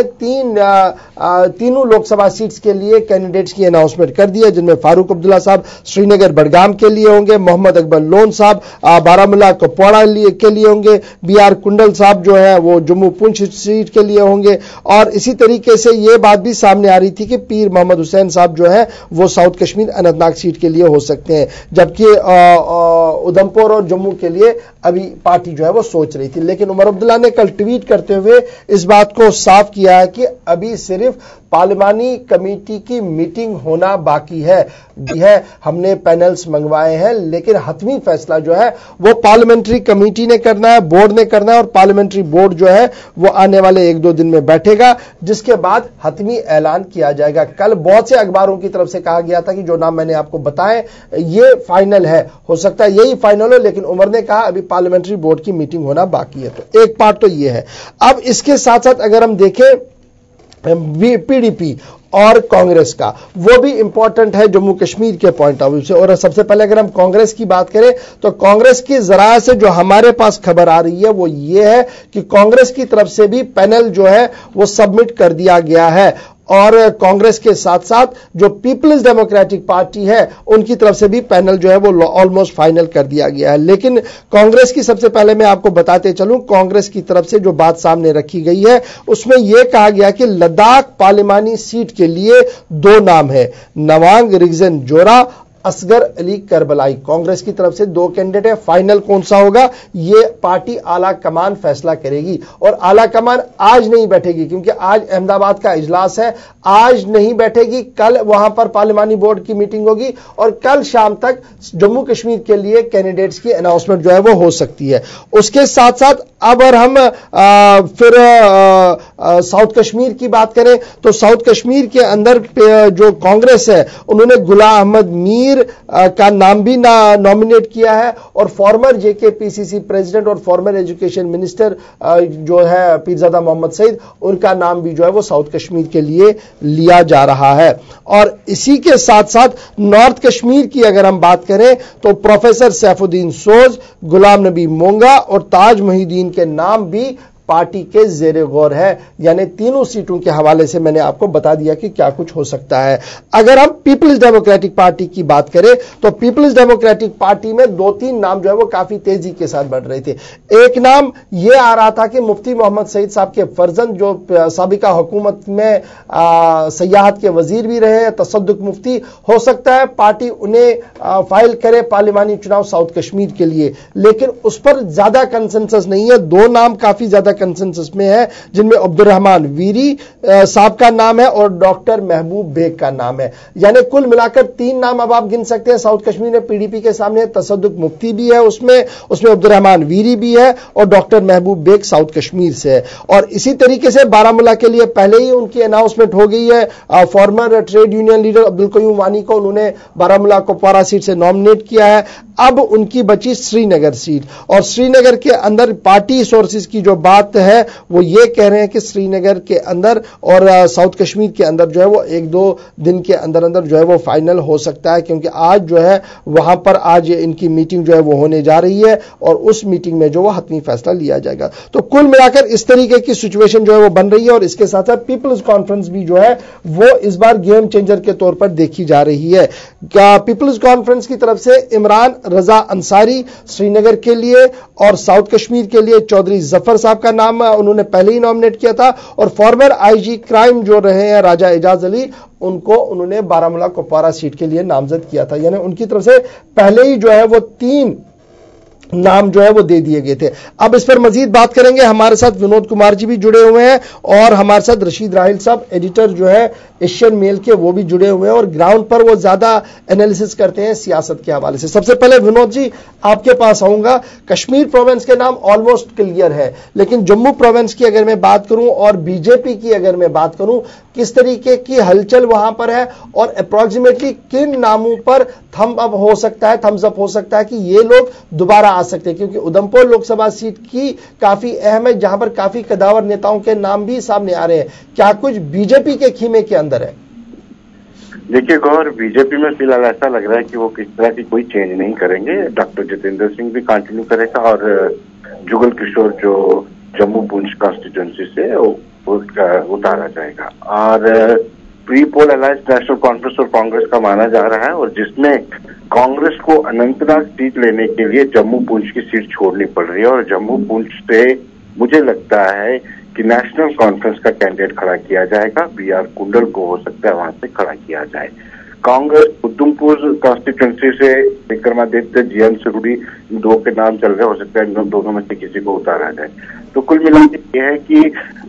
تینوں لوک سبھا سیٹس کے لیے کینڈیڈیٹس کی اناؤنسمنٹ کر دی ہے، جن میں فاروق عبداللہ صاحب سری نگر بڑگام کے لیے ہوں گے، محمد اکبر لون صاحب بارامولہ کپواڑہ کے لیے ہوں گے، بی آر کنڈل صاحب جو ہے وہ جموں پونچھ سیٹ کے لیے ہوں گے، اور اسی طریقے سے یہ بات بھی سامنے آ رہی تھی کہ پیر محمد حسین صاحب جو ہے وہ south Kashmir Anantnag seat کے لیے ہو سکتے ہیں، جبکہ ادھمپور اور جموں کے لیے ابھی پارٹی جو ہے وہ سوچ رہی تھی۔ لیکن عمر عبداللہ نے کل ٹویٹ کرتے ہوئے اس بات کو صاف کیا ہے کہ ابھی صرف पार्लिमानी कमेटी की मीटिंग होना बाकी है। हमने पैनल्स मंगवाए हैं, लेकिन हतमी फैसला जो है वो पार्लियामेंट्री कमेटी ने करना है, बोर्ड ने करना है, और पार्लियामेंट्री बोर्ड जो है वो आने वाले 1-2 दिन में बैठेगा, जिसके बाद हतमी ऐलान किया जाएगा। कल बहुत से अखबारों की तरफ से कहा गया था कि जो नाम मैंने आपको बताए ये फाइनल है, हो सकता है यही फाइनल हो, लेकिन उमर ने कहा अभी पार्लियामेंट्री बोर्ड की मीटिंग होना बाकी है। तो एक पार्ट तो ये है। अब इसके साथ साथ अगर हम देखें पीडीपी और कांग्रेस का, वो भी इंपॉर्टेंट है जम्मू कश्मीर के पॉइंट ऑफ व्यू से। और सबसे पहले अगर हम कांग्रेस की बात करें तो कांग्रेस की जरा से जो हमारे पास खबर आ रही है वो ये है कि कांग्रेस की तरफ से भी पैनल जो है वो सबमिट कर दिया गया है, और कांग्रेस के साथ साथ जो पीपल्स डेमोक्रेटिक पार्टी है उनकी तरफ से भी पैनल जो है वो ऑलमोस्ट फाइनल कर दिया गया है। लेकिन कांग्रेस की सबसे पहले मैं आपको बताते चलूं, कांग्रेस की तरफ से जो बात सामने रखी गई है उसमें यह कहा गया कि लद्दाख पार्लिमानी सीट के लिए 2 नाम है, नवांग रिगजन जोरा, असगर अली करबलाई। कांग्रेस की तरफ से 2 कैंडिडेट है। फाइनल कौन सा होगा ये पार्टी आला कमान फैसला करेगी, और आला कमान आज नहीं बैठेगी क्योंकि आज अहमदाबाद का इजलास है, आज नहीं बैठेगी, कल वहां पर पार्लिमानी बोर्ड की मीटिंग होगी और कल शाम तक जम्मू कश्मीर के लिए कैंडिडेट्स की अनाउंसमेंट जो है वो हो सकती है। उसके साथ साथ अगर हम फिर साउथ कश्मीर की बात करें तो साउथ कश्मीर के अंदर जो कांग्रेस है उन्होंने गुलाम अहमद मीर का नाम भी नॉमिनेट किया है, और फॉर्मर जेकेपीसीसी प्रेसिडेंट और फॉर्मर एजुकेशन मिनिस्टर जो है पीरजादा मोहम्मद सईद, उनका नाम भी जो है वो साउथ कश्मीर के लिए लिया जा रहा है। और इसी के साथ साथ नॉर्थ कश्मीर की अगर हम बात करें तो प्रोफेसर सैफुद्दीन सोज, गुलाम नबी मोंगा और ताज मोहिद्दीन के नाम भी पार्टी के जेरे गौर है। यानी तीनों सीटों के हवाले से मैंने आपको बता दिया कि क्या कुछ हो सकता है। अगर हम पीपल्स डेमोक्रेटिक पार्टी की बात करें तो पीपल्स डेमोक्रेटिक पार्टी में 2-3 नाम जो है वो काफी तेजी के साथ बढ़ रहे थे। एक नाम यह आ रहा था कि मुफ्ती मोहम्मद सईद साहब के फर्जंद जो साबिका हुकूमत में सयाहत के वजीर भी रहे हैं, तसद्दुक मुफ्ती, हो सकता है पार्टी उन्हें फाइल करे पार्लिमानी चुनाव साउथ कश्मीर के लिए, लेकिन उस पर ज्यादा कंसेंसस नहीं है। 2 नाम काफी ज्यादा कंसेंसस में है, जिनमें अब्दुर्रहमान वीरी साहब का नाम है और डॉक्टर महबूब बेग का नाम है। यानी कुल मिलाकर 3 नाम अब आप गिन सकते हैं। साउथ कश्मीर में पीडीपी के सामने तसद्दुक मुफ्ती भी है, उसमें अब्दुर्रहमान वीरी भी है और डॉक्टर महबूब बेग साउथ कश्मीर से है। और इसी तरीके से बारामूला के लिए पहले ही उनकी अनाउंसमेंट हो गई है। Former trade union leader Abdul Qayoom Wani को उन्होंने बारामूला कुपवारा सीट से नॉमिनेट किया है। अब उनकी बची श्रीनगर सीट, और श्रीनगर के अंदर पार्टी सोर्सेज की जो बात है वो ये कह रहे हैं कि श्रीनगर के अंदर और साउथ कश्मीर के अंदर जो है वो 1-2 दिन के अंदर अंदर जो है वो फाइनल हो सकता है, क्योंकि आज जो है वहां पर आज इनकी मीटिंग जो है वो होने जा रही है और उस मीटिंग में जो वो हतमी फैसला लिया जाएगा। तो कुल मिलाकर इस तरीके की सिचुएशन जो है वो बन रही है, और इसके साथ साथ पीपल्स कॉन्फ्रेंस भी जो है वो इस बार गेम चेंजर के तौर पर देखी जा रही है। पीपल्स कॉन्फ्रेंस की तरफ से इमरान रजा अंसारी श्रीनगर के लिए और साउथ कश्मीर के लिए चौधरी जफर साहब का नाम उन्होंने पहले ही नॉमिनेट किया था, और फॉर्मर आईजी क्राइम जो रहे हैं राजा एजाज अली, उनको उन्होंने बारामूला कुपवारा सीट के लिए नामजद किया था। यानी उनकी तरफ से पहले ही जो है वो 3 नाम जो है वो दे दिए गए थे। अब इस पर मजीद बात करेंगे, हमारे साथ विनोद कुमार जी भी जुड़े हुए हैं और हमारे साथ रशीद राहिल साहब एडिटर जो है एशियन मेल के, वो भी जुड़े हुए हैं और ग्राउंड पर वो ज्यादा एनालिसिस करते हैं सियासत के हवाले से। सबसे पहले विनोद जी आपके पास आऊंगा। कश्मीर प्रोविंस के नाम ऑलमोस्ट क्लियर है, लेकिन जम्मू प्रोविंस की अगर मैं बात करूं और बीजेपी की अगर मैं बात करूं, किस तरीके की हलचल वहां पर है और अप्रोक्सीमेटली किन नामों पर थम्स अप हो सकता है कि ये लोग दोबारा आ सकते हैं, क्योंकि उधमपुर लोकसभा सीट की काफी अहम है जहां पर काफी कदावर नेताओं के नाम भी सामने आ रहे हैं। क्या कुछ बीजेपी के खीमे के अंदर है? देखिए गौर, बीजेपी में फिलहाल ऐसा लग रहा है कि वो किस तरह की कोई चेंज नहीं करेंगे। डॉक्टर जितेंद्र सिंह भी कंटिन्यू करेगा और जुगल किशोर जो जम्मू पूंछ कॉन्स्टिट्यूंसी से उतारा जाएगा। और pre poll alliance national conference और कांग्रेस का माना जा रहा है, और जिसमें कांग्रेस को अनंतनाग सीट लेने के लिए जम्मू पूंछ की सीट छोड़नी पड़ रही है, और जम्मू पूंछ से मुझे लगता है कि नेशनल कॉन्फ्रेंस का कैंडिडेट खड़ा किया जाएगा। बीआर कुंडल को हो सकता है वहां से खड़ा किया जाए। कांग्रेस उधमपुर कॉन्स्टिट्यूंसी से विक्रमादित्य, जीएन सिरुड़ी, इन दो के नाम चल रहे, हो सकता है इन दोनों में से किसी को उतारा जाए। तो कुल मिलाकर यह है कि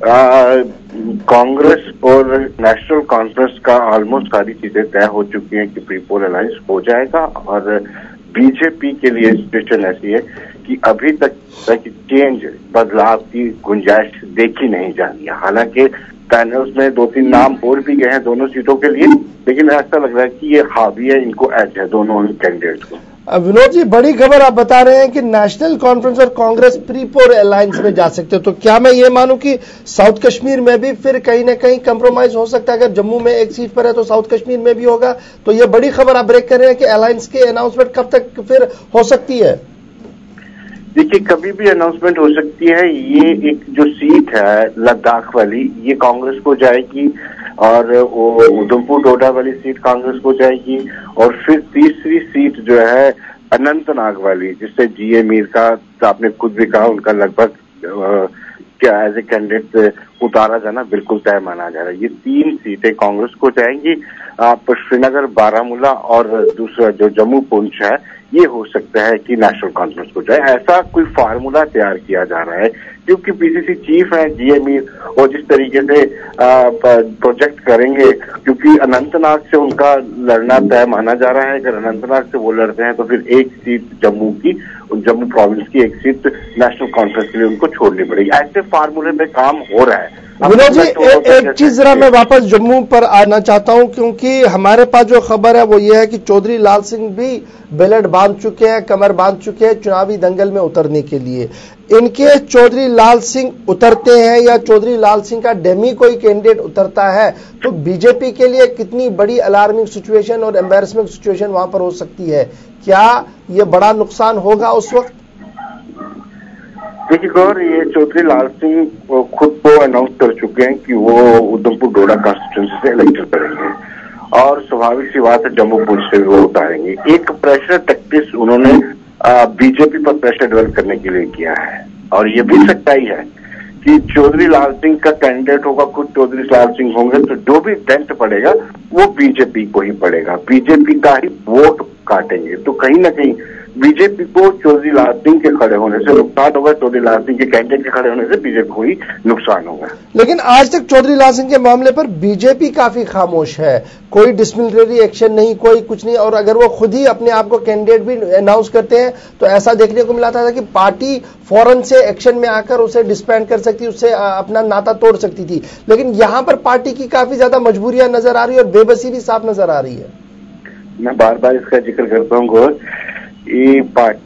कांग्रेस और नेशनल कॉन्फ्रेंस का ऑलमोस्ट सारी चीजें तय हो चुकी हैं कि प्री पोल अलायंस हो जाएगा, और बीजेपी के लिए सिचुएशन ऐसी है कि अभी तक चेंज, बदलाव की गुंजाइश देखी नहीं जा रही है। हालांकि पैनल्स में 2-3 नाम और भी गए हैं दोनों सीटों के लिए, लेकिन ऐसा लग रहा है कि ये हावी है, इनको एज है दोनों कैंडिडेट्स को। विनोद जी, बड़ी खबर आप बता रहे हैं कि नेशनल कॉन्फ्रेंस और कांग्रेस प्री पोल अलायंस में जा सकते हो, तो क्या मैं ये मानूं कि साउथ कश्मीर में भी फिर कहीं ना कहीं कंप्रोमाइज हो सकता है? अगर जम्मू में एक सीट पर है तो साउथ कश्मीर में भी होगा। तो ये बड़ी खबर आप ब्रेक कर रहे हैं कि अलायंस की अनाउंसमेंट कब तक फिर हो सकती है? देखिए, कभी भी अनाउंसमेंट हो सकती है। ये एक जो सीट है लद्दाख वाली, ये कांग्रेस को जाएगी, और वो उधमपुर डोडा वाली सीट कांग्रेस को जाएगी, और फिर तीसरी सीट जो है अनंतनाग वाली, जिससे जीए मीर का, आपने खुद भी कहा, उनका लगभग क्या एज ए कैंडिडेट उतारा जाना बिल्कुल तय माना जा रहा है। ये 3 सीटें कांग्रेस को जाएंगी। श्रीनगर, बारामूला और दूसरा जो जम्मू पुंछ है, ये हो सकता है कि नेशनल कॉन्फ्रेंस को जाए। ऐसा कोई फार्मूला तैयार किया जा रहा है, क्योंकि पीसीसी चीफ है जीए मीर, और जिस तरीके से प्रोजेक्ट करेंगे, क्योंकि अनंतनाग से उनका लड़ना तय माना जा रहा है। अगर अनंतनाग से वो लड़ते हैं तो फिर एक सीट जम्मू प्रोविंस की एक सीट नेशनल कॉन्फ्रेंस के लिए उनको छोड़नी पड़ेगी। ऐसे फार्मूले पे काम हो रहा है। विनोद जी, एक चीज जरा मैं वापस जम्मू पर आना चाहता हूं, क्योंकि हमारे पास जो खबर है वो ये है कि चौधरी लाल सिंह भी बेलट बांध चुके हैं, कमर बांध चुके हैं चुनावी दंगल में उतरने के लिए। इनके चौधरी लाल सिंह उतरते हैं या चौधरी लाल सिंह का डेमी कोई कैंडिडेट उतरता है, तो बीजेपी के लिए कितनी बड़ी अलार्मिंग सिचुएशन और एम्बैरसमेंट सिचुएशन वहां पर हो सकती है? क्या ये बड़ा नुकसान होगा उस वक्त? देखिए गौर, ये चौधरी लाल सिंह खुद तो अनाउंस कर चुके हैं कि वो उधमपुर डोडा कॉन्स्टिट्यूंसी से इलेक्शन करेंगे, और स्वाभाविक सी बात है जम्मू पुंछ से भी वो उतारेंगे। एक प्रेशर टैक्टिक्स उन्होंने बीजेपी पर प्रेशर डेवलप करने के लिए किया है, और ये भी सच्चाई है कि चौधरी लाल सिंह का कैंडिडेट होगा, खुद चौधरी लाल सिंह होंगे, तो जो भी डेंट पड़ेगा वो बीजेपी को ही पड़ेगा, बीजेपी का ही वोट काटेंगे। तो कहीं ना कहीं बीजेपी को चौधरी लाल सिंह के खड़े होने से नुकसान होगा, चौधरी लाल सिंह के कैंडिडेट के खड़े होने से बीजेपी को ही नुकसान होगा। लेकिन आज तक चौधरी लाल सिंह के मामले पर बीजेपी काफी खामोश है, कोई डिसिप्लिनरी एक्शन नहीं, कोई कुछ नहीं, और अगर वो खुद ही अपने आप को कैंडिडेट भी अनाउंस करते हैं तो ऐसा देखने को मिला था कि पार्टी फौरन से एक्शन में आकर उसे डिस्बैंड कर सकती, उससे अपना नाता तोड़ सकती थी। लेकिन यहां पर पार्टी की काफी ज्यादा मजबूरियां नजर आ रही है और बेबसी भी साफ नजर आ रही है। मैं बार बार इसका जिक्र करता हूँ गौर, ये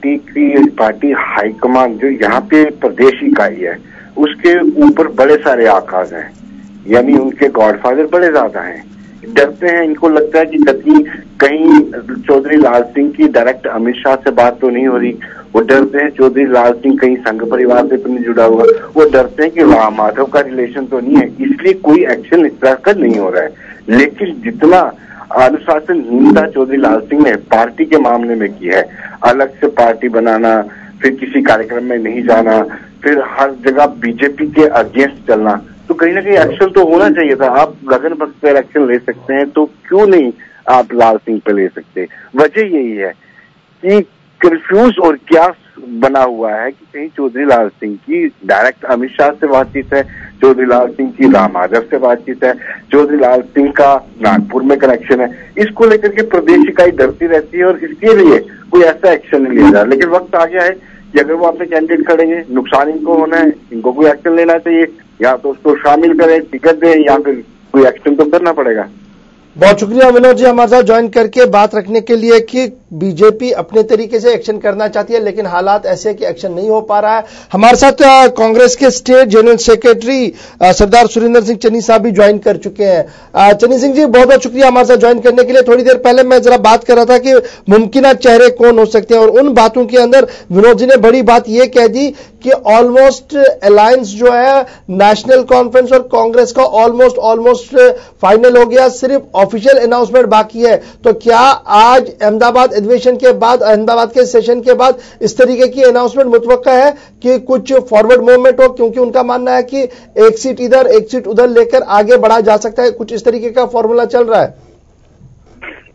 पार्टी हाईकमान जो यहाँ पे प्रदेश इकाई है, उसके ऊपर बड़े सारे आकाज हैं, यानी उनके गॉडफादर बड़े ज्यादा हैं। डरते हैं, इनको लगता है कि कहीं चौधरी लाल सिंह की डायरेक्ट अमित शाह से बात तो नहीं हो रही। वो डरते हैं चौधरी लाल सिंह कहीं संघ परिवार से तो नहीं जुड़ा हुआ। वो डरते हैं कि राम माधव का रिलेशन तो नहीं है, इसलिए कोई एक्शन इस तरह का नहीं हो रहा है। लेकिन जितना अनुशासनहीनता चौधरी लाल सिंह ने पार्टी के मामले में की है, अलग से पार्टी बनाना, फिर किसी कार्यक्रम में नहीं जाना, फिर हर जगह बीजेपी के अगेंस्ट चलना, तो कहीं ना कहीं एक्शन तो होना चाहिए था। आप गगन भक्त पर एक्शन ले सकते हैं, तो क्यों नहीं आप लाल सिंह पे ले सकते? वजह यही है कि कंफ्यूज और क्या बना हुआ है कि कहीं चौधरी लाल सिंह की डायरेक्ट अमित शाह से बातचीत है, चौधरी लाल सिंह की राम माधव से बातचीत है, चौधरी लाल सिंह का नागपुर में कनेक्शन है। इसको लेकर के प्रदेश इकाई डरती रहती है और इसके लिए कोई ऐसा एक्शन नहीं लिया जा रहा। लेकिन वक्त आ गया है कि अगर वो अपने कैंडिडेट खड़ेंगे, नुकसान इनको होना है, इनको कोई एक्शन लेना चाहिए, या तो उसको शामिल करें, टिकट दें, या फिर कोई एक्शन तो करना पड़ेगा। बहुत शुक्रिया विनोद जी हमारे साथ ज्वाइन करके बात रखने के लिए कि बीजेपी अपने तरीके से एक्शन करना चाहती है लेकिन हालात ऐसे कि एक्शन नहीं हो पा रहा है। हमारे साथ कांग्रेस के state general secretary Sardar Surinder Singh Channi साहब भी ज्वाइन कर चुके हैं। चन्नी सिंह जी बहुत बहुत शुक्रिया हमारे साथ ज्वाइन करने के लिए। थोड़ी देर पहले मैं जरा बात कर रहा था कि मुमकिन चेहरे कौन हो सकते हैं, और उन बातों के अंदर विनोद जी ने बड़ी बात यह कह दी कि ऑलमोस्ट अलायंस जो है नेशनल कॉन्फ्रेंस और कांग्रेस का ऑलमोस्ट फाइनल हो गया, सिर्फ ऑफिशियल अनाउंसमेंट बाकी है। तो क्या आज अहमदाबाद अधिवेशन के बाद, अहमदाबाद के सेशन के बाद इस तरीके की अनाउंसमेंट मुतवक्का है कि कुछ फॉरवर्ड मूवमेंट हो, क्योंकि उनका मानना है कि एक सीट इधर एक सीट उधर लेकर आगे बढ़ा जा सकता है, कुछ इस तरीके का फॉर्मूला चल रहा है?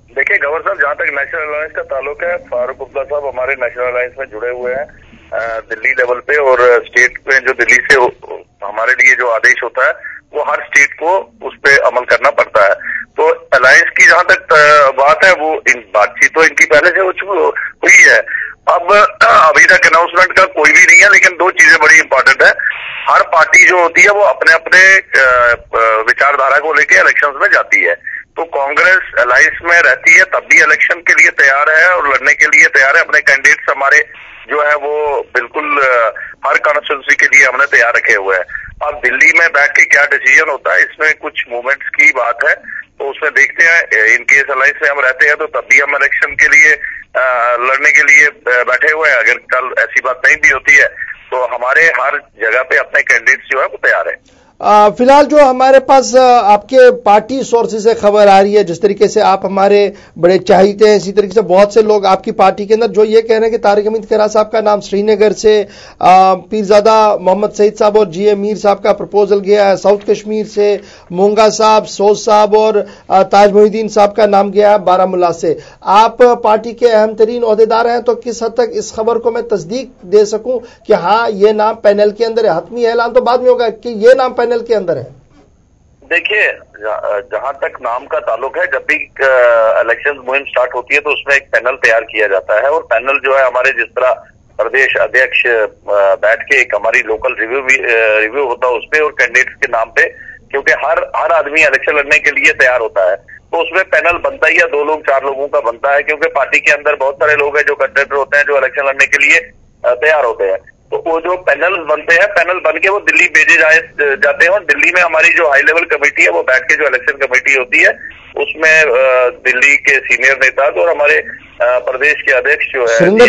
देखिए गवर साहब, जहाँ तक नेशनल अलायंस का ताल्लुक है, फारूक अब्दुल्ला साहब हमारे नेशनल अलायंस में जुड़े हुए हैं दिल्ली लेवल पे, और स्टेट में जो दिल्ली से हमारे लिए जो आदेश होता है वो हर स्टेट को उस पे अमल करना पड़ता है। तो अलायंस की जहाँ तक बात है, वो बातचीत तो इनकी पहले से हुई है। अब अभी तक अनाउंसमेंट का कोई भी नहीं है, लेकिन दो चीजें बड़ी इंपॉर्टेंट है। हर पार्टी जो होती है वो अपने अपने विचारधारा को लेके इलेक्शंस में जाती है। तो कांग्रेस अलायंस में रहती है तब भी इलेक्शन के लिए तैयार है और लड़ने के लिए तैयार है। अपने कैंडिडेट्स हमारे जो है वो बिल्कुल हर कॉन्स्टिट्यूंसी के लिए हमने तैयार रखे हुए हैं। अब दिल्ली में बैठ के क्या डिसीजन होता है, इसमें कुछ मूवमेंट्स की बात है, तो उसमें देखते हैं। इनकेस अलायंस में हम रहते हैं तो तब भी हम इलेक्शन के लिए लड़ने के लिए बैठे हुए हैं। अगर कल ऐसी बात नहीं भी होती है तो हमारे हर जगह पे अपने कैंडिडेट्स जो है वो तैयार है। फिलहाल जो हमारे पास आपके पार्टी सोर्सेज से खबर आ रही है, जिस तरीके से आप हमारे बड़े चाहते हैं, इसी तरीके से बहुत से लोग आपकी पार्टी के अंदर जो ये कह रहे हैं कि तारिक हमीद करार साहब का नाम श्रीनगर से पीरजादा मोहम्मद सईद साहब और जी ए मीर साहब का प्रपोजल गया है, साउथ कश्मीर से मोंगा साहब, सोज साहब और ताज मोहिद्दीन साहब का नाम गया है बारामूला से। आप पार्टी के अहम तरीन ओहदेदार हैं, तो किस हद तक इस खबर को मैं तस्दीक दे सकूं कि हाँ ये नाम पैनल के अंदर है? हतमी ऐलान तो बाद में होगा कि ये नाम पैनल के अंदर है। देखिए, जहां तक नाम का ताल्लुक है, जब भी इलेक्शन मुहिम स्टार्ट होती है तो उसमें एक पैनल तैयार किया जाता है, और पैनल जो है हमारे जिस तरह प्रदेश अध्यक्ष बैठ के एक हमारी लोकल रिव्यू होता है उसपे और कैंडिडेट्स के नाम पे, क्योंकि हर आदमी इलेक्शन लड़ने के लिए तैयार होता है, तो उसमें पैनल बनता ही है, 2 लोग 4 लोगों का बनता है, क्योंकि पार्टी के अंदर बहुत सारे लोग हैं जो कंटेंडर होते हैं, जो इलेक्शन लड़ने के लिए तैयार होते हैं। तो वो जो पैनल बनते हैं, पैनल बन के वो दिल्ली भेजे जाते हैं, और दिल्ली में हमारी जो हाई लेवल कमेटी है वो बैठ के जो इलेक्शन कमेटी होती है उसमें दिल्ली के सीनियर नेता और हमारे प्रदेश के अध्यक्ष जो है। सुरेंद्र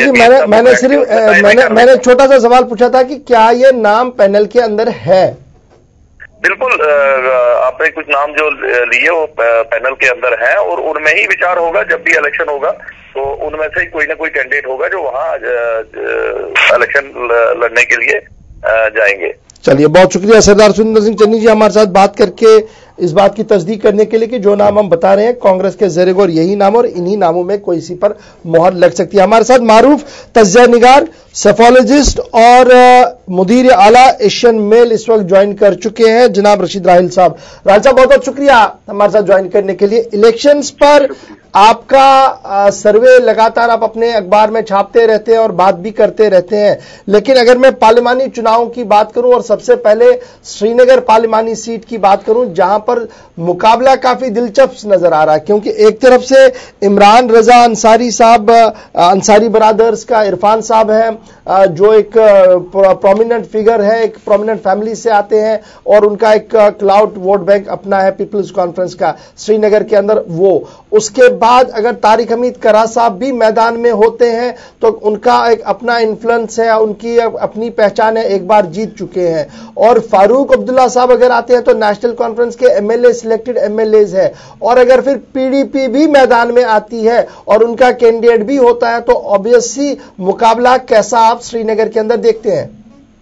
जी, मैंने छोटा सा सवाल पूछा था कि क्या ये नाम पैनल के अंदर है? बिल्कुल, आपने कुछ नाम जो लिए वो पैनल के अंदर है, और उनमें ही विचार होगा। जब भी इलेक्शन होगा तो उनमें से कोई ना कोई कैंडिडेट होगा जो वहां इलेक्शन लड़ने के लिए जाएंगे। चलिए, बहुत शुक्रिया सरदार सुरेंद्र सिंह चन्नी जी हमारे साथ बात करके इस बात की तस्दीक करने के लिए कि जो नाम हम बता रहे हैं कांग्रेस के ज़ेरे गौर यही नाम, और इन्हीं नामों में कोई सी पर मोहर लग सकती है। हमारे साथ मारूफ तज्ज़िया निगार, सेफोलॉजिस्ट और मुदीर आला एशियन मेल इस वक्त ज्वाइन कर चुके हैं, जनाब रशीद राहिल साहब। राहिल साहब, बहुत बहुत शुक्रिया हमारे साथ ज्वाइन करने के लिए। इलेक्शंस पर आपका सर्वे लगातार आप अपने अखबार में छापते रहते हैं और बात भी करते रहते हैं, लेकिन अगर मैं पार्लिमानी चुनाव की बात करूं और सबसे पहले श्रीनगर पार्लिमानी सीट की बात करूं, जहां पर मुकाबला काफी दिलचस्प नजर आ रहा है, क्योंकि एक तरफ से इमरान रजा अंसारी साहब, अंसारी ब्रदर्स का इरफान साहब हैं, जो एक प्रोमिनेंट फिगर है, एक प्रोमिनेंट फैमिली से आते हैं, और उनका एक क्लाउड वोट बैंक अपना है पीपल्स कॉन्फ्रेंस का श्रीनगर के अंदर। वो उसके बाद अगर तारिक हमीद करार साहब भी मैदान में होते हैं तो उनका एक अपना इन्फ्लुएंस है, उनकी अपनी पहचान है, एक बार जीत चुके हैं। और फारूक अब्दुल्ला साहब अगर आते हैं तो नेशनल कॉन्फ्रेंस के एमएलए, सिलेक्टेड एमएलएज है, और अगर फिर पीडीपी भी मैदान में आती है और उनका कैंडिडेट भी होता है, तो ऑब्वियसली मुकाबला कैसा आप श्रीनगर के अंदर देखते हैं?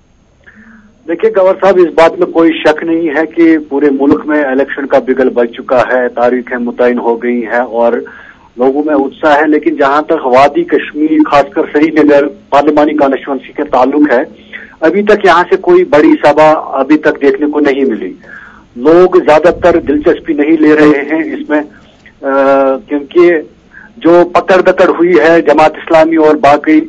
देखिए गवर साहब, इस बात में कोई शक नहीं है कि पूरे मुल्क में इलेक्शन का बिगल बज चुका है, तारीखें मुतयन हो गई हैं और लोगों में उत्साह है। लेकिन जहां तक वादी कश्मीर, खासकर श्रीनगर पार्लिमानी कॉन्स्टिट्यूंसी के ताल्लुक है, अभी तक यहां से कोई बड़ी सभा अभी तक देखने को नहीं मिली। लोग ज्यादातर दिलचस्पी नहीं ले रहे हैं इसमें, क्योंकि जो पकड़ दकड़ हुई है जमात इस्लामी और बाकी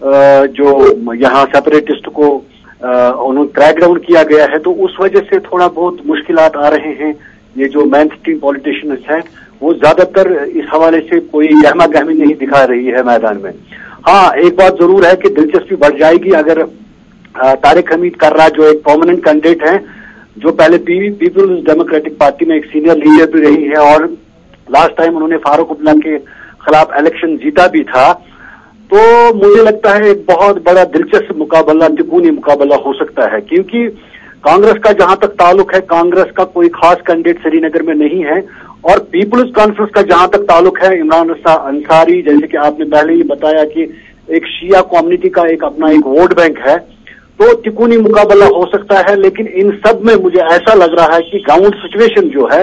जो यहाँ सेपरेटिस्ट को उन्होंने क्रैक डाउन किया गया है, तो उस वजह से थोड़ा बहुत मुश्किलात आ रहे हैं। ये जो मेन स्ट्रीम पॉलिटिशियंस हैं वो ज्यादातर इस हवाले से कोई गहमा गहमी नहीं दिखा रही है मैदान में। हाँ, एक बात जरूर है कि दिलचस्पी बढ़ जाएगी अगर तारिक हमीद करार जो एक प्रोमिनेंट कैंडिडेट हैं, जो पहले पीपल्स डेमोक्रेटिक पार्टी में एक सीनियर लीडर भी रही है और लास्ट टाइम उन्होंने फारूक अब्दुल्ला के खिलाफ इलेक्शन जीता भी था, तो मुझे लगता है एक बहुत बड़ा दिलचस्प मुकाबला, तिकोनी मुकाबला हो सकता है। क्योंकि कांग्रेस का जहां तक ताल्लुक है, कांग्रेस का कोई खास कैंडिडेट श्रीनगर में नहीं है, और पीपल्स कॉन्फ्रेंस का जहां तक ताल्लुक है, इमरान रजा अंसारी, जैसे कि आपने पहले ही बताया कि एक शिया कम्युनिटी का एक अपना एक वोट बैंक है, तो तिकोनी मुकाबला हो सकता है। लेकिन इन सब में मुझे ऐसा लग रहा है कि ग्राउंड सिचुएशन जो है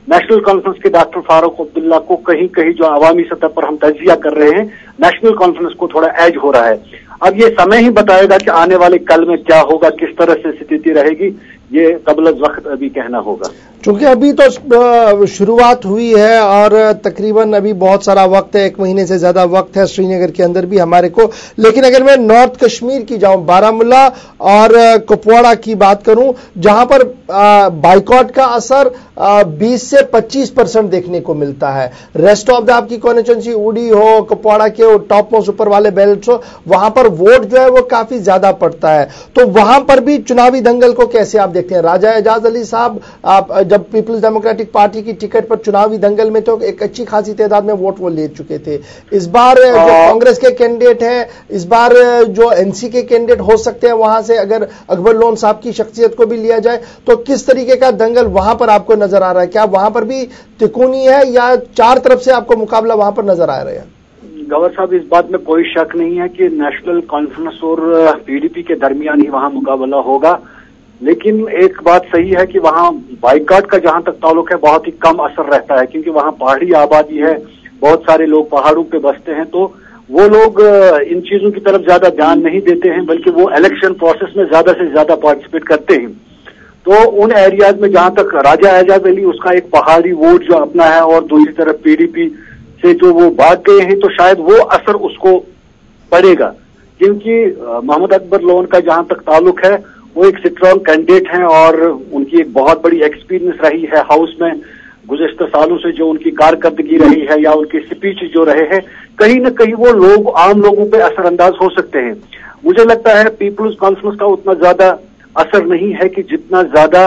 नेशनल कॉन्फ्रेंस के डॉक्टर फारूक अब्दुल्ला को कहीं कहीं जो अवामी सतह पर हम तजिया कर रहे हैं, नेशनल कॉन्फ्रेंस को थोड़ा एज हो रहा है। अब ये समय ही बताएगा कि आने वाले कल में क्या होगा, किस तरह से स्थिति रहेगी, ये कबल वक्त अभी कहना होगा। चूंकि अभी तो शुरुआत हुई है और तकरीबन अभी बहुत सारा वक्त है, 1 महीने से ज्यादा वक्त है श्रीनगर के अंदर भी हमारे को। लेकिन अगर मैं नॉर्थ कश्मीर की जाऊं, बारामूला और कुपवाड़ा की बात करूं, जहां पर बाइकॉट का असर 20 से 25% देखने को मिलता है। रेस्ट ऑफ द आपकी कॉन्स्टिट्यूंसी उड़ी हो, कुपवाड़ा के टॉप मोस्ट ऊपर वाले बेल्ट हो, वहां पर वोट जो है वो काफी ज्यादा पड़ता है। तो वहां पर भी चुनावी दंगल को कैसे आप देखते हैं? राजा एजाज अली साहब जब पीपल्स डेमोक्रेटिक पार्टी की टिकट पर चुनावी दंगल में तो एक अच्छी खासी तादाद में वोट वो ले चुके थे। इस बार जो कांग्रेस के कैंडिडेट हैं, इस बार जो एनसी के कैंडिडेट हो सकते हैं, वहां से अगर अकबर लोन साहब की शख्सियत को भी लिया जाए तो किस तरीके का दंगल वहां पर आपको नजर आ रहा है? क्या वहां पर भी तिकोनी है या चार तरफ से आपको मुकाबला वहां पर नजर आ रहा है? गवर साहब, इस बात में कोई शक नहीं है कि नेशनल कॉन्फ्रेंस और पीडीपी के दरमियान ही वहां मुकाबला होगा। लेकिन एक बात सही है कि वहां बाइकॉट का जहां तक ताल्लुक है बहुत ही कम असर रहता है, क्योंकि वहां पहाड़ी आबादी है, बहुत सारे लोग पहाड़ों पे बसते हैं, तो वो लोग इन चीजों की तरफ ज्यादा ध्यान नहीं देते हैं, बल्कि वो इलेक्शन प्रोसेस में ज्यादा से ज्यादा पार्टिसिपेट करते हैं। तो उन एरियाज में जहां तक राजा एजाज अली उसका एक पहाड़ी वोट जो अपना है और दूसरी तरफ पीडीपी से जो वो भाग गए हैं, तो शायद वो असर उसको पड़ेगा, क्योंकि मोहम्मद अकबर लोन का जहां तक ताल्लुक है वो एक स्ट्रॉन्ग कैंडिडेट हैं और उनकी एक बहुत बड़ी एक्सपीरियंस रही है हाउस में गुज़िश्ता सालों से, जो उनकी कारकर्दगी रही है या उनकी स्पीच जो रहे हैं, कहीं न कहीं वो लोग आम लोगों पे असरअंदाज हो सकते हैं। मुझे लगता है पीपल्स कॉन्फ्रेंस का उतना ज्यादा असर नहीं है कि जितना ज्यादा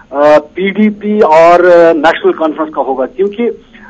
पीडीपी और नेशनल कॉन्फ्रेंस का होगा, क्योंकि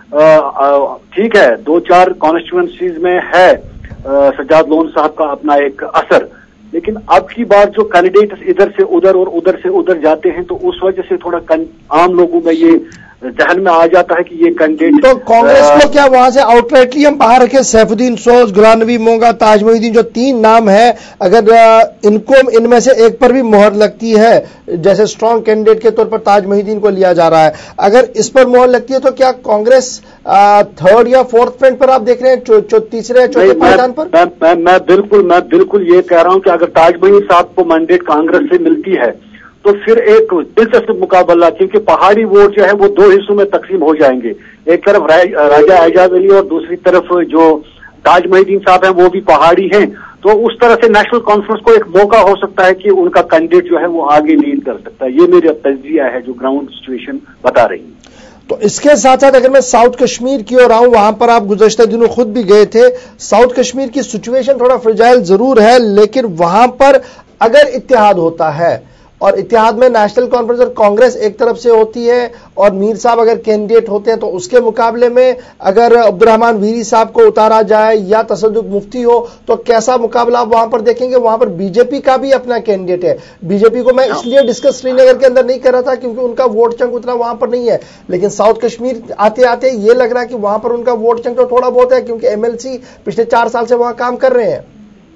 ठीक है 2-4 कॉन्स्टिट्यूएंसीज में है सज्जाद लोन साहब का अपना एक असर, लेकिन अब की बार जो कैंडिडेट इधर से उधर और उधर से उधर जाते हैं, तो उस वजह से थोड़ा आम लोगों में ये जहन में आ जाता है कि ये कैंडिडेट। तो कांग्रेस को क्या वहां से आउटराइटली हम बाहर रखे? सैफुद्दीन सोज, गुलाम नबी मोंगा, ताज मोहिउद्दीन, जो 3 नाम है, अगर इनको इनमें से एक पर भी मोहर लगती है, जैसे स्ट्रांग कैंडिडेट के तौर पर ताज मोहिउद्दीन को लिया जा रहा है, अगर इस पर मोहर लगती है तो क्या कांग्रेस 3rd या 4th फ्रंट पर आप देख रहे हैं, तीसरे या चौथे पायदान पर? मैं बिल्कुल ये कह रहा हूं कि अगर ताज मोहिउद्दीन साहब को मैंडेट कांग्रेस से मिलती है तो फिर एक दिलचस्प मुकाबला, क्योंकि पहाड़ी वोट जो है वो 2 हिस्सों में तकसीम हो जाएंगे। एक तरफ राजा एजाज अली और दूसरी तरफ जो ताज मोहिउद्दीन साहब हैं वो भी पहाड़ी हैं, तो उस तरह से नेशनल कॉन्फ्रेंस को एक मौका हो सकता है कि उनका कैंडिडेट जो है वो आगे लीड कर सकता है। ये मेरा तज्जिया है जो ग्राउंड सिचुएशन बता रही है। तो इसके साथ साथ अगर मैं साउथ कश्मीर की ओर आऊं, वहां पर आप गुज़श्ता दिनों खुद भी गए थे, साउथ कश्मीर की सिचुएशन थोड़ा फ्रेजाइल जरूर है, लेकिन वहां पर अगर इत्तेहाद होता है और इत्तेहाद में नेशनल कॉन्फ्रेंस और कांग्रेस एक तरफ से होती है और मीर साहब अगर कैंडिडेट होते हैं, तो उसके मुकाबले में अगर अब्दुर्रहमान वीरी साहब को उतारा जाए या तसद्दुक मुफ्ती हो, तो कैसा मुकाबला आप वहां पर देखेंगे? वहां पर बीजेपी का भी अपना कैंडिडेट है। बीजेपी को मैं इसलिए डिस्कस श्रीनगर के अंदर नहीं कर रहा था क्योंकि उनका वोट चंक उतना वहां पर नहीं है, लेकिन साउथ कश्मीर आते आते ये लग रहा है कि वहां पर उनका वोट चंक तो थोड़ा बहुत है, क्योंकि एमएलसी पिछले 4 साल से वहां काम कर रहे हैं।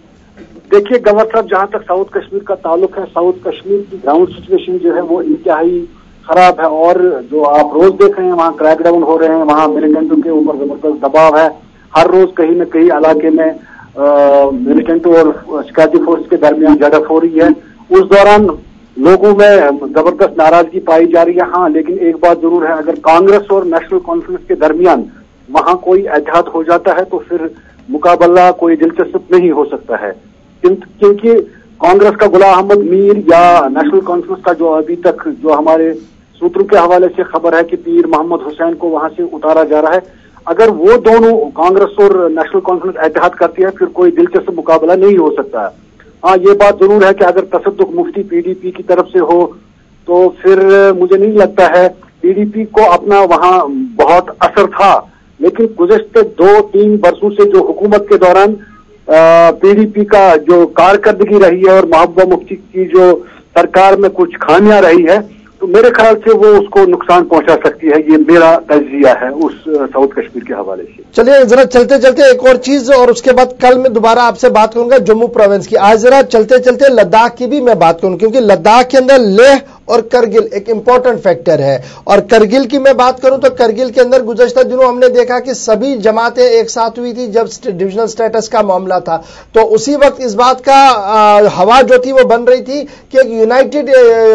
देखिए गवर साहब, जहां तक साउथ कश्मीर का ताल्लुक है, साउथ कश्मीर की ग्राउंड सिचुएशन जो है वो इंतहाई खराब है, और जो आप रोज देख रहे हैं वहां क्रैकडाउन हो रहे हैं, वहां मिलिटेंटों के ऊपर जबरदस्त दबाव है। हर रोज कहीं न कहीं इलाके में मिलिटेंटों और सिक्योरिटी फोर्स के दरमियान झड़प हो रही है। उस दौरान लोगों में जबरदस्त नाराजगी पाई जा रही है। हाँ, लेकिन एक बात जरूर है, अगर कांग्रेस और नेशनल कॉन्फ्रेंस के दरमियान वहां कोई इत्तेहाद हो जाता है तो फिर मुकाबला कोई दिलचस्प नहीं हो सकता है, क्योंकि कांग्रेस का गुलाम अहमद मीर या नेशनल कॉन्फ्रेंस का जो अभी तक जो हमारे सूत्रों के हवाले से खबर है कि पीर मोहम्मद हुसैन को वहां से उतारा जा रहा है, अगर वो दोनों कांग्रेस और नेशनल कॉन्फ्रेंस इत्तेहाद करती है फिर कोई दिलचस्प मुकाबला नहीं हो सकता है। हाँ, ये बात जरूर है कि अगर तसद्दुक मुफ्ती पीडीपी की तरफ से हो तो फिर मुझे नहीं लगता है पीडीपी को अपना वहां बहुत असर था, लेकिन गुज़श्ते 2-3 बरसों से जो हुकूमत के दौरान पीडीपी का जो कारकर्दगी रही है और महबूबा मुफ्ती की जो सरकार में कुछ खामियां रही है, तो मेरे ख्याल से वो उसको नुकसान पहुंचा सकती है। ये मेरा तज्जिया है उस साउथ कश्मीर के हवाले से। चलिए जरा चलते चलते एक और चीज, और उसके बाद कल मैं दोबारा आपसे बात करूंगा जम्मू प्रोविंस की। आज जरा चलते चलते लद्दाख की भी मैं बात करूं, क्योंकि लद्दाख के अंदर लेह اور کرگل ایک امپورٹنٹ فیکٹر ہے. اور کرگل کی میں بات کروں تو کرگل کے اندر گزشتہ دنوں ہم نے دیکھا کہ سبھی جماعتیں ایک ساتھ ہوئی تھی جب ڈویژنل سٹیٹس کا معاملہ تھا, تو اسی وقت اس بات کا ہوا جو تھی وہ بن رہی تھی کہ ایک یونائٹڈ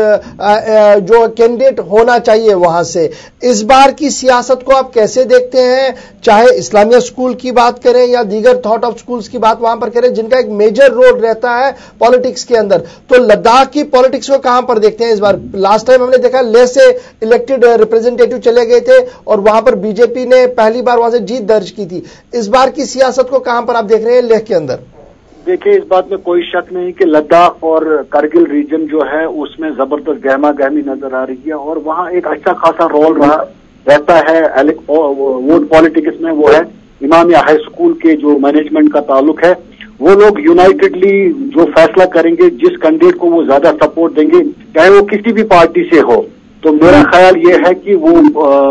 جو کینڈیڈیٹ ہونا چاہیے وہاں سے. اس بار کی سیاست کو آپ کیسے دیکھتے ہیں, چاہے اسلامیہ اسکول کی بات کریں یا دیگر تھاٹ آف اسکولز کی بات وہاں پر کریں جن کا ایک میجر رول رہتا ہے پالیٹکس کے اندر, تو لداخ کی پالیٹکس کو کہاں پر دیکھتے ہیں اس بار؟ لاسٹ ٹائم ہم نے دیکھا لے سے الیکٹڈ ریپرزینٹیٹو چلے گئے تھے اور وہاں پر بی جے پی نے پہلی بار وہاں سے جیت درج کی تھی. اس بار کی سیاست کو کہاں پر آپ دیکھ رہے ہیں لیہ کے اندر؟ دیکھیے, اس بات میں کوئی شک نہیں کہ لداخ اور کرگل ریجن جو ہے اس میں زبردست گہما گہمی نظر آ رہی ہے, اور وہاں ایک اچھا خاصا رول رہتا ہے ووٹ پالیٹکس میں. وہ ہے امامیہ ہائی اسکول کے جو مینجمنٹ کا تعلق ہے, وہ لوگ یونائٹڈلی جو فیصلہ کریں گے, جس کینڈیڈیٹ کو وہ زیادہ سپورٹ دیں گے, چاہے وہ کسی بھی پارٹی سے ہو, تو میرا خیال یہ ہے کہ وہ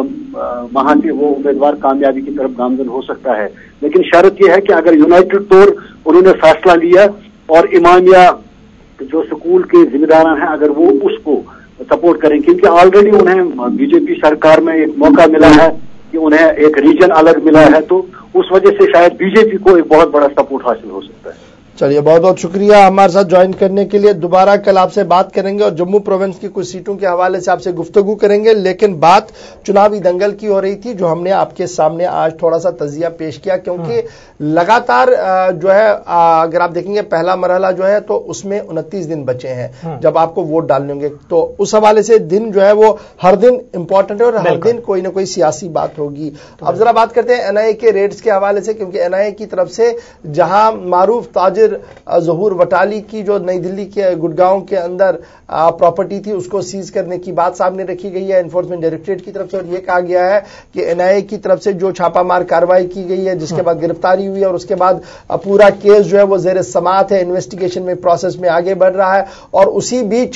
وہاں سے وہ امیدوار کامیابی کی طرف گامزن ہو سکتا ہے. لیکن شرط یہ ہے کہ اگر یونائٹڈ طور انہوں نے فیصلہ لیا اور امامیہ جو سکول کے ذمہ داران ہیں اگر وہ اس کو سپورٹ کریں, کیونکہ آلریڈی انہیں بی جے پی سرکار میں ایک موقع ملا ہے کہ انہیں ایک ریجن الگ ملا ہے, تو اس وجہ سے شاید بی جے پی کو ایک بہت بڑا سپورٹ حاصل ہو سکتا ہے. چلیے, بہت بہت شکریہ ہمارے ساتھ جوائن کرنے کے لیے. دوبارہ کل آپ سے بات کریں گے اور جموں پروونس کی کچھ سیٹوں کے حوالے سے آپ سے گفتگو کریں گے, لیکن بات چناوی دنگل کی ہو رہی تھی جو ہم نے آپ کے سامنے آج تھوڑا سا تجزیہ پیش کیا, کیونکہ لگاتار جو ہے اگر آپ دیکھیں گے پہلا مرحلہ جو ہے تو اس میں 29 دن بچے ہیں جب آپ کو ووٹ ڈالنے ہوں گے, تو اس حوالے سے دن جو ہے وہ ہر دن امپورٹنٹ ہے اور ہر دن کوئی نہ کوئی سیاسی بات ہوگی. اب ذرا بات کرتے ہیں این آئی اے کے ریڈز کے حوالے سے, کیونکہ این آئی اے کی طرف سے جہاں معروف تاجر ظہور وٹالی کی جو نئی دلی کے گڑگاؤں کے اندر پراپرٹی تھی اس کو سیز کرنے کی بات سامنے رکھی گئی ہے انفورسمنٹ ڈائریکٹوریٹ کی طرف سے, اور یہ کہا گیا ہے کہ این آئی اے کی طرف سے جو چھاپہ مار کارروائی کی گئی ہے جس کے بعد گرفتاری ہوئی ہے اور اس کے بعد پورا کیس جو ہے وہ زیر سماعت ہے, انویسٹیگیشن میں پروسیس میں آگے بڑھ رہا ہے. اور اسی بیچ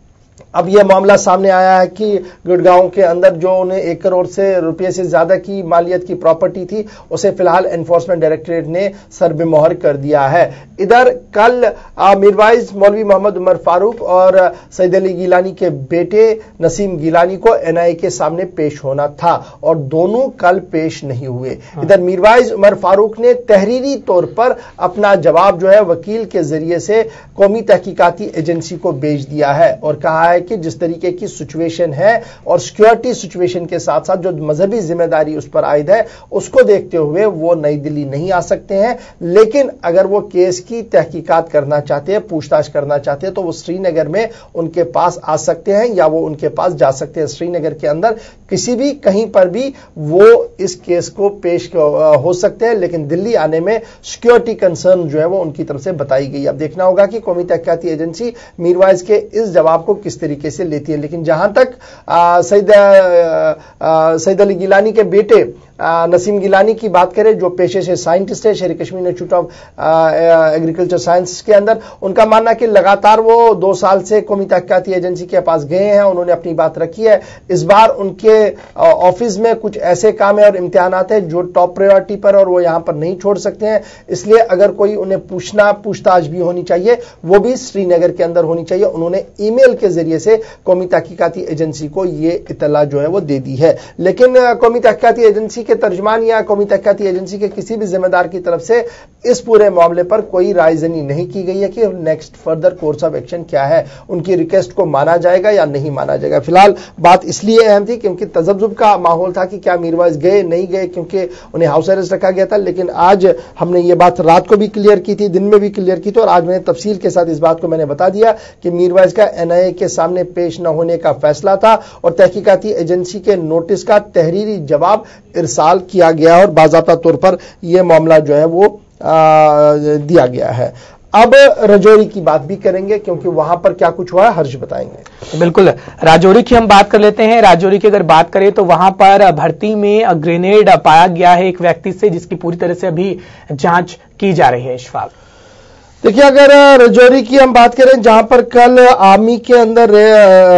اب یہ معاملہ سامنے آیا ہے کہ گڑگاؤں کے اندر جو انہیں 1 کروڑ روپے سے زیادہ کی مالیت کی پراپرٹی تھی اسے فی الحال انفورسمنٹ ڈائریکٹوریٹ نے سر بے مہر کر دیا ہے. ادھر کل میروائز مولوی محمد عمر فاروق اور سید علی گیلانی کے بیٹے نسیم گیلانی کو این آئی اے کے سامنے پیش ہونا تھا اور دونوں کل پیش نہیں ہوئے. ادھر میروائز عمر فاروق نے تحریری طور پر اپنا جواب جو ہے وکیل کے ذریعے سے قومی تحقیقاتی ایجنسی کو بھیج دیا ہے اور کہا ہے کہ جس طریقے کی سچویشن ہے اور سیکیورٹی سچویشن کے ساتھ ساتھ جو مذہبی ذمہ داری اس پر عائد ہے اس کو دیکھتے ہوئے وہ نئی دلی نہیں آ سکتے ہیں, لیکن اگر وہ کیس کی تحقیقات کرنا چاہتے ہیں, پوچھ تاچھ کرنا چاہتے ہیں تو وہ سری نگر میں ان کے پاس آ سکتے ہیں یا وہ ان کے پاس جا سکتے ہیں. سری نگر کے اندر کسی بھی کہیں پر بھی وہ اس کیس کو پیش ہو سکتے ہیں, لیکن دلی آنے میں سیکیورٹی کنسرن جو ہے وہ ان کی طرف سے بتائی گئی. اب دیکھنا ہوگا کہ قومی تحقیقاتی ایجنسی میروائز کے اس جواب کو کس طریقے سے لیتی ہے. لیکن جہاں تک سید علی گیلانی کے بیٹے نسیم گیلانی کی بات کریں جو پیشے سے سائنٹسٹ ہے Sher-e Kashmir institute of agriculture science کے اندر, ان کا ماننا کہ لگاتار وہ 2 سال سے قومی تحقیقاتی ایجنسی کے پاس گئے ہیں, انہوں نے اپنی بات رکھی ہے. اس بار ان کے آفس میں کچھ ایسے کام ہیں اور امتحانات ہیں جو ٹاپ پرائیورٹی پر اور وہ یہاں پر نہیں چھوڑ سکتے ہیں, اس لیے اگر کوئی انہیں پوچھ تاچھ بھی ہونی چاہیے وہ بھی سری نگر کے اندر ہونی چاہیے. انہوں نے ای میل کے ذریعے سے قومی تحقیقاتی ایجنسی کو یہ اطلاع جو ہے وہ دے دی ہے. لیکن قومی تحقیقاتی ایجنسی کے ترجمان یا قومی تحقیقاتی ایجنسی کے کسی بھی ذمہ دار کی طرف سے اس پورے معاملے پر کوئی رائے زنی نہیں کی گئی ہے کہ next further course of action کیا ہے, ان کی ریکویسٹ کو مانا جائے گا یا نہیں مانا جائے گا. فی الحال بات اس لیے اہم تھی کیونکہ تذبذب کا ماحول تھا کہ کیا میروائز گئے نہیں گئے, کیونکہ انہیں ہاؤس اریسٹ رکھا گیا تھا. لیکن آج ہم نے یہ بات رات کو بھی کلیئر کی تھی, دن میں بھی کلیئر کی تھی, اور آج میں نے تفصیل کے ساتھ اس بات کو میں نے بتا دیا کہ میروائز کا این آئی اے کے سامنے پیش نہ ہونے کا فیصلہ تھا اور تحقیقاتی ایجنسی کے نوٹس کا تحریری جواب ارسال کیا گیا اور باضابطہ طور پر یہ معاملہ جو ہے وہ دیا گیا ہے. اب رجوری کی بات بھی کریں گے کیونکہ وہاں پر کیا کچھ ہوا ہے ہرش بتائیں گے. بالکل, راجوری کی ہم بات کر لیتے ہیں. راجوری کی اگر بات کریں تو وہاں پر بھرتی میں گرینیڈ پایا گیا ہے ایک ویکتی سے جس کی پوری طرح سے ابھی جانچ کی جا رہی ہے. اشفاق, دیکھیے اگر رجوری کی ہم بات کریں جہاں پر کل آرمی کے اندر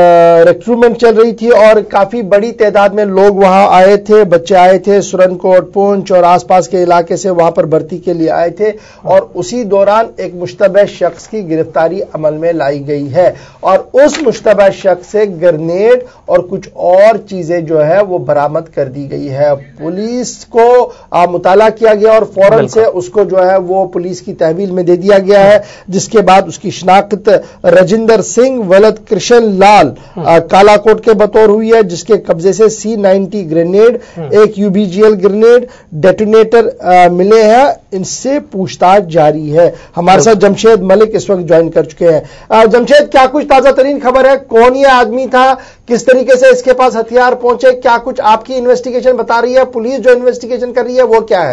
रिक्रूटमेंट चल रही थी और काफी बड़ी तादाद में लोग वहां आए थे, बच्चे आए थे, सुरनकोट, पुंछ और आसपास के इलाके से वहां पर भर्ती के लिए आए थे और उसी दौरान एक मुश्तबह शख्स की गिरफ्तारी अमल में लाई गई है और उस मुश्तबह शख्स से ग्रेनेड और कुछ और चीजें जो है वो बरामद कर दी गई है। पुलिस को मुताला किया गया और फौरन से उसको जो है वो पुलिस की तहवील में दे दिया गया है, जिसके बाद उसकी शिनाख्त रजिंदर सिंह वलद कृष्ण लाल कालाकोट के बतौर हुई है, जिसके कब्जे से C90 ग्रेनेड, एक UBGL ग्रेनेड, डेटोनेटर मिले हैं। इनसे पूछताछ जारी है। हमारे साथ जमशेद मलिक इस वक्त ज्वाइन कर चुके हैं। जमशेद, क्या कुछ ताजा तरीन खबर है? कौन ये आदमी था, किस तरीके से इसके पास हथियार पहुंचे, क्या कुछ आपकी इन्वेस्टिगेशन बता रही है? पुलिस जो इन्वेस्टिगेशन कर रही है वो क्या है?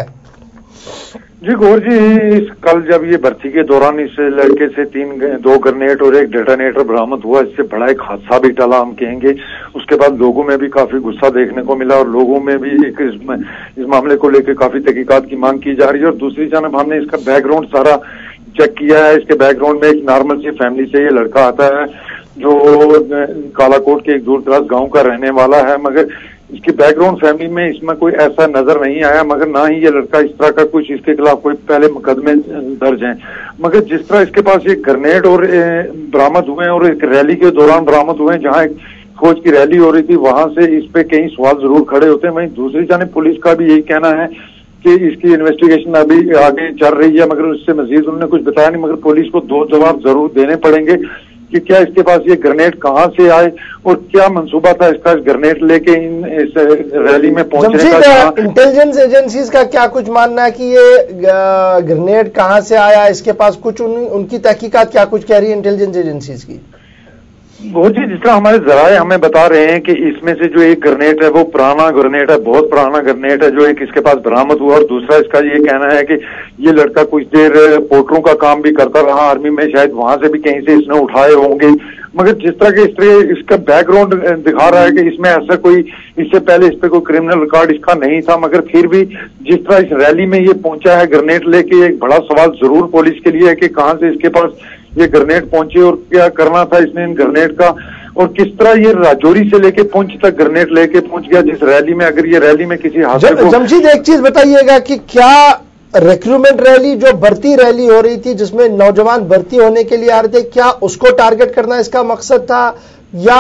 जी गौर जी, कल जब ये भर्ती के दौरान इस लड़के से 2 ग्रेनेड और एक डेटोनेटर बरामद हुआ, इससे बड़ा एक हादसा भी टला हम कहेंगे। उसके बाद लोगों में भी काफी गुस्सा देखने को मिला और लोगों में भी एक इस मामले को लेकर काफी तहकीकात की मांग की जा रही है। और दूसरी जानब हमने इसका बैकग्राउंड सारा चेक किया है। इसके बैकग्राउंड में एक नॉर्मल सी फैमिली से ये लड़का आता है जो कालाकोट के एक दूर दराज गाँव का रहने वाला है, मगर इसकी बैकग्राउंड फैमिली में इसमें कोई ऐसा नजर नहीं आया, मगर ना ही ये लड़का इस तरह का कुछ इसके खिलाफ कोई पहले मुकदमे दर्ज हैं। मगर जिस तरह इसके पास ये ग्रेनेड और बरामद हुए और एक रैली के दौरान बरामद हुए, जहां एक फौज की रैली हो रही थी, वहां से इस पे कई सवाल जरूर खड़े होते हैं। वहीं दूसरी जानिब पुलिस का भी यही कहना है कि इसकी इन्वेस्टिगेशन अभी आगे चल रही है, मगर उससे मजीद उन्होंने कुछ बताया नहीं। मगर पुलिस को 2 जवाब जरूर देने पड़ेंगे कि क्या इसके पास ये ग्रेनेड कहां से आए और क्या मंसूबा था इसका इस ग्रेनेड लेके इस रैली में पहुंचने का। इंटेलिजेंस एजेंसीज का क्या कुछ मानना है कि ये ग्रेनेड कहां से आया, इसके पास कुछ उनकी तहकीकात क्या कुछ कह रही है इंटेलिजेंस एजेंसीज की? बहुत जी, जिस तरह हमारे जराए हमें बता रहे हैं कि इसमें से जो एक ग्रेनेड है वो पुराना ग्रेनेड है, बहुत पुराना ग्रेनेड है जो एक इसके पास बरामद हुआ। और दूसरा इसका ये कहना है कि ये लड़का कुछ देर पोर्टरों का काम भी करता रहा आर्मी में, शायद वहां से भी कहीं से इसने उठाए होंगे। मगर जिस तरह के इस तरह इसका बैकग्राउंड दिखा रहा है कि इसमें ऐसा कोई इससे पहले इस पे कोई क्रिमिनल रिकॉर्ड इसका नहीं था, मगर फिर भी जिस तरह इस रैली में ये पहुंचा है ग्रेनेड लेके, एक बड़ा सवाल जरूर पुलिस के लिए है कि कहां से इसके पास ये ग्रेनेड पहुंचे और क्या करना था इसने इन ग्रेनेड का, और किस तरह ये राजौरी से लेके पुंछ तक ग्रेनेड लेके पहुंच गया जिस रैली में। अगर ये रैली में किसी हादसे को जमशेद, एक चीज बताइएगा कि क्या रिक्रूटमेंट रैली जो भर्ती रैली हो रही थी जिसमें नौजवान भर्ती होने के लिए आ रहे थे, क्या उसको टारगेट करना इसका मकसद था या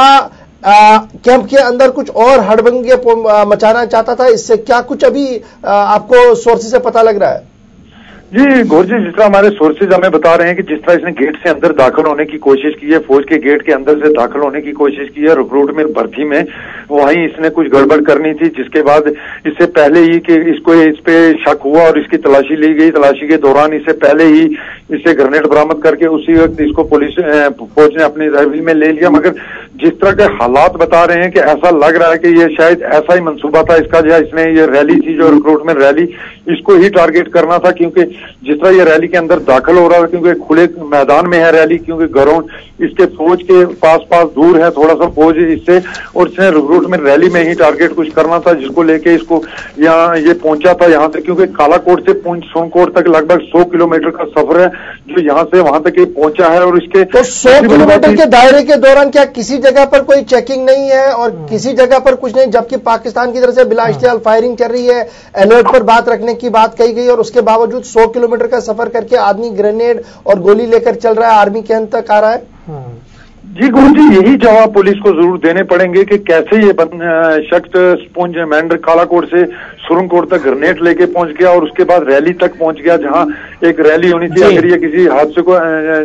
कैंप के अंदर कुछ और हड़बंगे मचाना चाहता था? इससे क्या कुछ अभी आपको सोर्सेज से पता लग रहा है? जी गौर जी, जिस तरह हमारे सोर्सेज हमें बता रहे हैं कि जिस तरह इसने गेट से अंदर दाखिल होने की कोशिश की है, फौज के गेट के अंदर से दाखिल होने की कोशिश की है रिक्रूटमेंट भर्ती में, वहीं इसने कुछ गड़बड़ करनी थी, जिसके बाद इससे पहले ही कि इसको इस पे शक हुआ और इसकी तलाशी ली गई। तलाशी के दौरान इससे पहले ही इसे ग्रेनेड बरामद करके उसी वक्त इसको फौज ने अपनी तहवील में ले लिया। मगर जिस तरह के हालात बता रहे हैं कि ऐसा लग रहा है कि ये शायद ऐसा ही मंसूबा था इसका, जो इसने ये रैली थी जो रिक्रूटमेंट रैली, इसको ही टारगेट करना था। क्योंकि जिस तरह ये रैली के अंदर दाखिल हो रहा है, क्योंकि खुले मैदान में है रैली, क्योंकि ग्राउंड इसके फौज के पास दूर है थोड़ा सा फौज इससे, और इसने रिक्रूटमेंट रैली में ही टारगेट कुछ करना था, जिसको लेके इसको यहाँ ये पहुंचा था यहाँ से। क्योंकि कालाकोट से पुंछ सोनकोट तक लगभग 100 किलोमीटर का सफर है जो यहाँ से वहां तक ये पहुंचा है। और इसके तो 100 किलोमीटर के दायरे के दौरान क्या किसी जगह पर कोई चेकिंग नहीं है और किसी जगह पर कुछ नहीं, जबकि पाकिस्तान की तरफ से बिला इश्तियाल फायरिंग चल रही है, अलर्ट पर बात रखने की बात कही गई, और उसके बावजूद 100 किलोमीटर का सफर करके आदमी ग्रेनेड और गोली लेकर चल रहा है, आर्मी के अंत तक आ रहा है? जी गुरु जी, यही जवाब पुलिस को जरूर देने पड़ेंगे कि कैसे ये शख्स पुंछ मैंडर कालाकोट से सुरंगकोट तक ग्रेनेड लेके पहुंच गया और उसके बाद रैली तक पहुंच गया जहां एक रैली होनी थी। अगर ये किसी हादसे को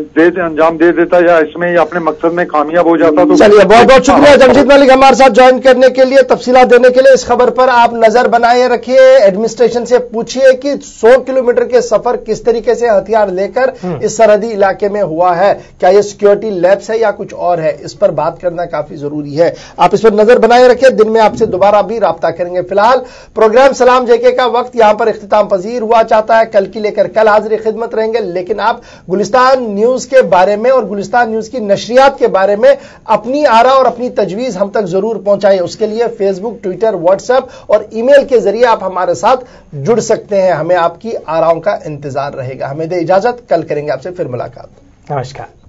अंजाम दे देता या इसमें ये अपने मकसद में कामयाब हो जाता तो। चलिए, बहुत बहुत शुक्रिया जमशेद मलिक हमारे साथ ज्वाइन करने के लिए, तफसीलात देने के लिए। इस खबर पर आप नजर बनाए रखिए, एडमिनिस्ट्रेशन से पूछिए कि 100 किलोमीटर के सफर किस तरीके से हथियार लेकर इस सरहदी इलाके में हुआ है, क्या ये सिक्योरिटी लैब्स है या कुछ और है, इस पर बात करना काफी जरूरी है। आप इस पर नजर बनाए रखिए, दिन में आपसे दोबारा भी राब्ता करेंगे। फिलहाल प्रोग्राम सलाम जेके का वक्त यहां पर इख्तिताम पजीर हुआ चाहता है, कल की लेकर कल हाजिर खिदमत रहेंगे, लेकिन आप गुलिस्तान न्यूज के बारे में और गुलिस्तान न्यूज की नशरियात के बारे में अपनी आरा और अपनी तजवीज हम तक जरूर पहुंचाएं। उसके लिए फेसबुक, ट्विटर, व्हाट्सएप और ईमेल के जरिए आप हमारे साथ जुड़ सकते हैं। हमें आपकी आराओं का इंतजार रहेगा। हमें दे इजाजत, कल करेंगे आपसे फिर मुलाकात। नमस्कार।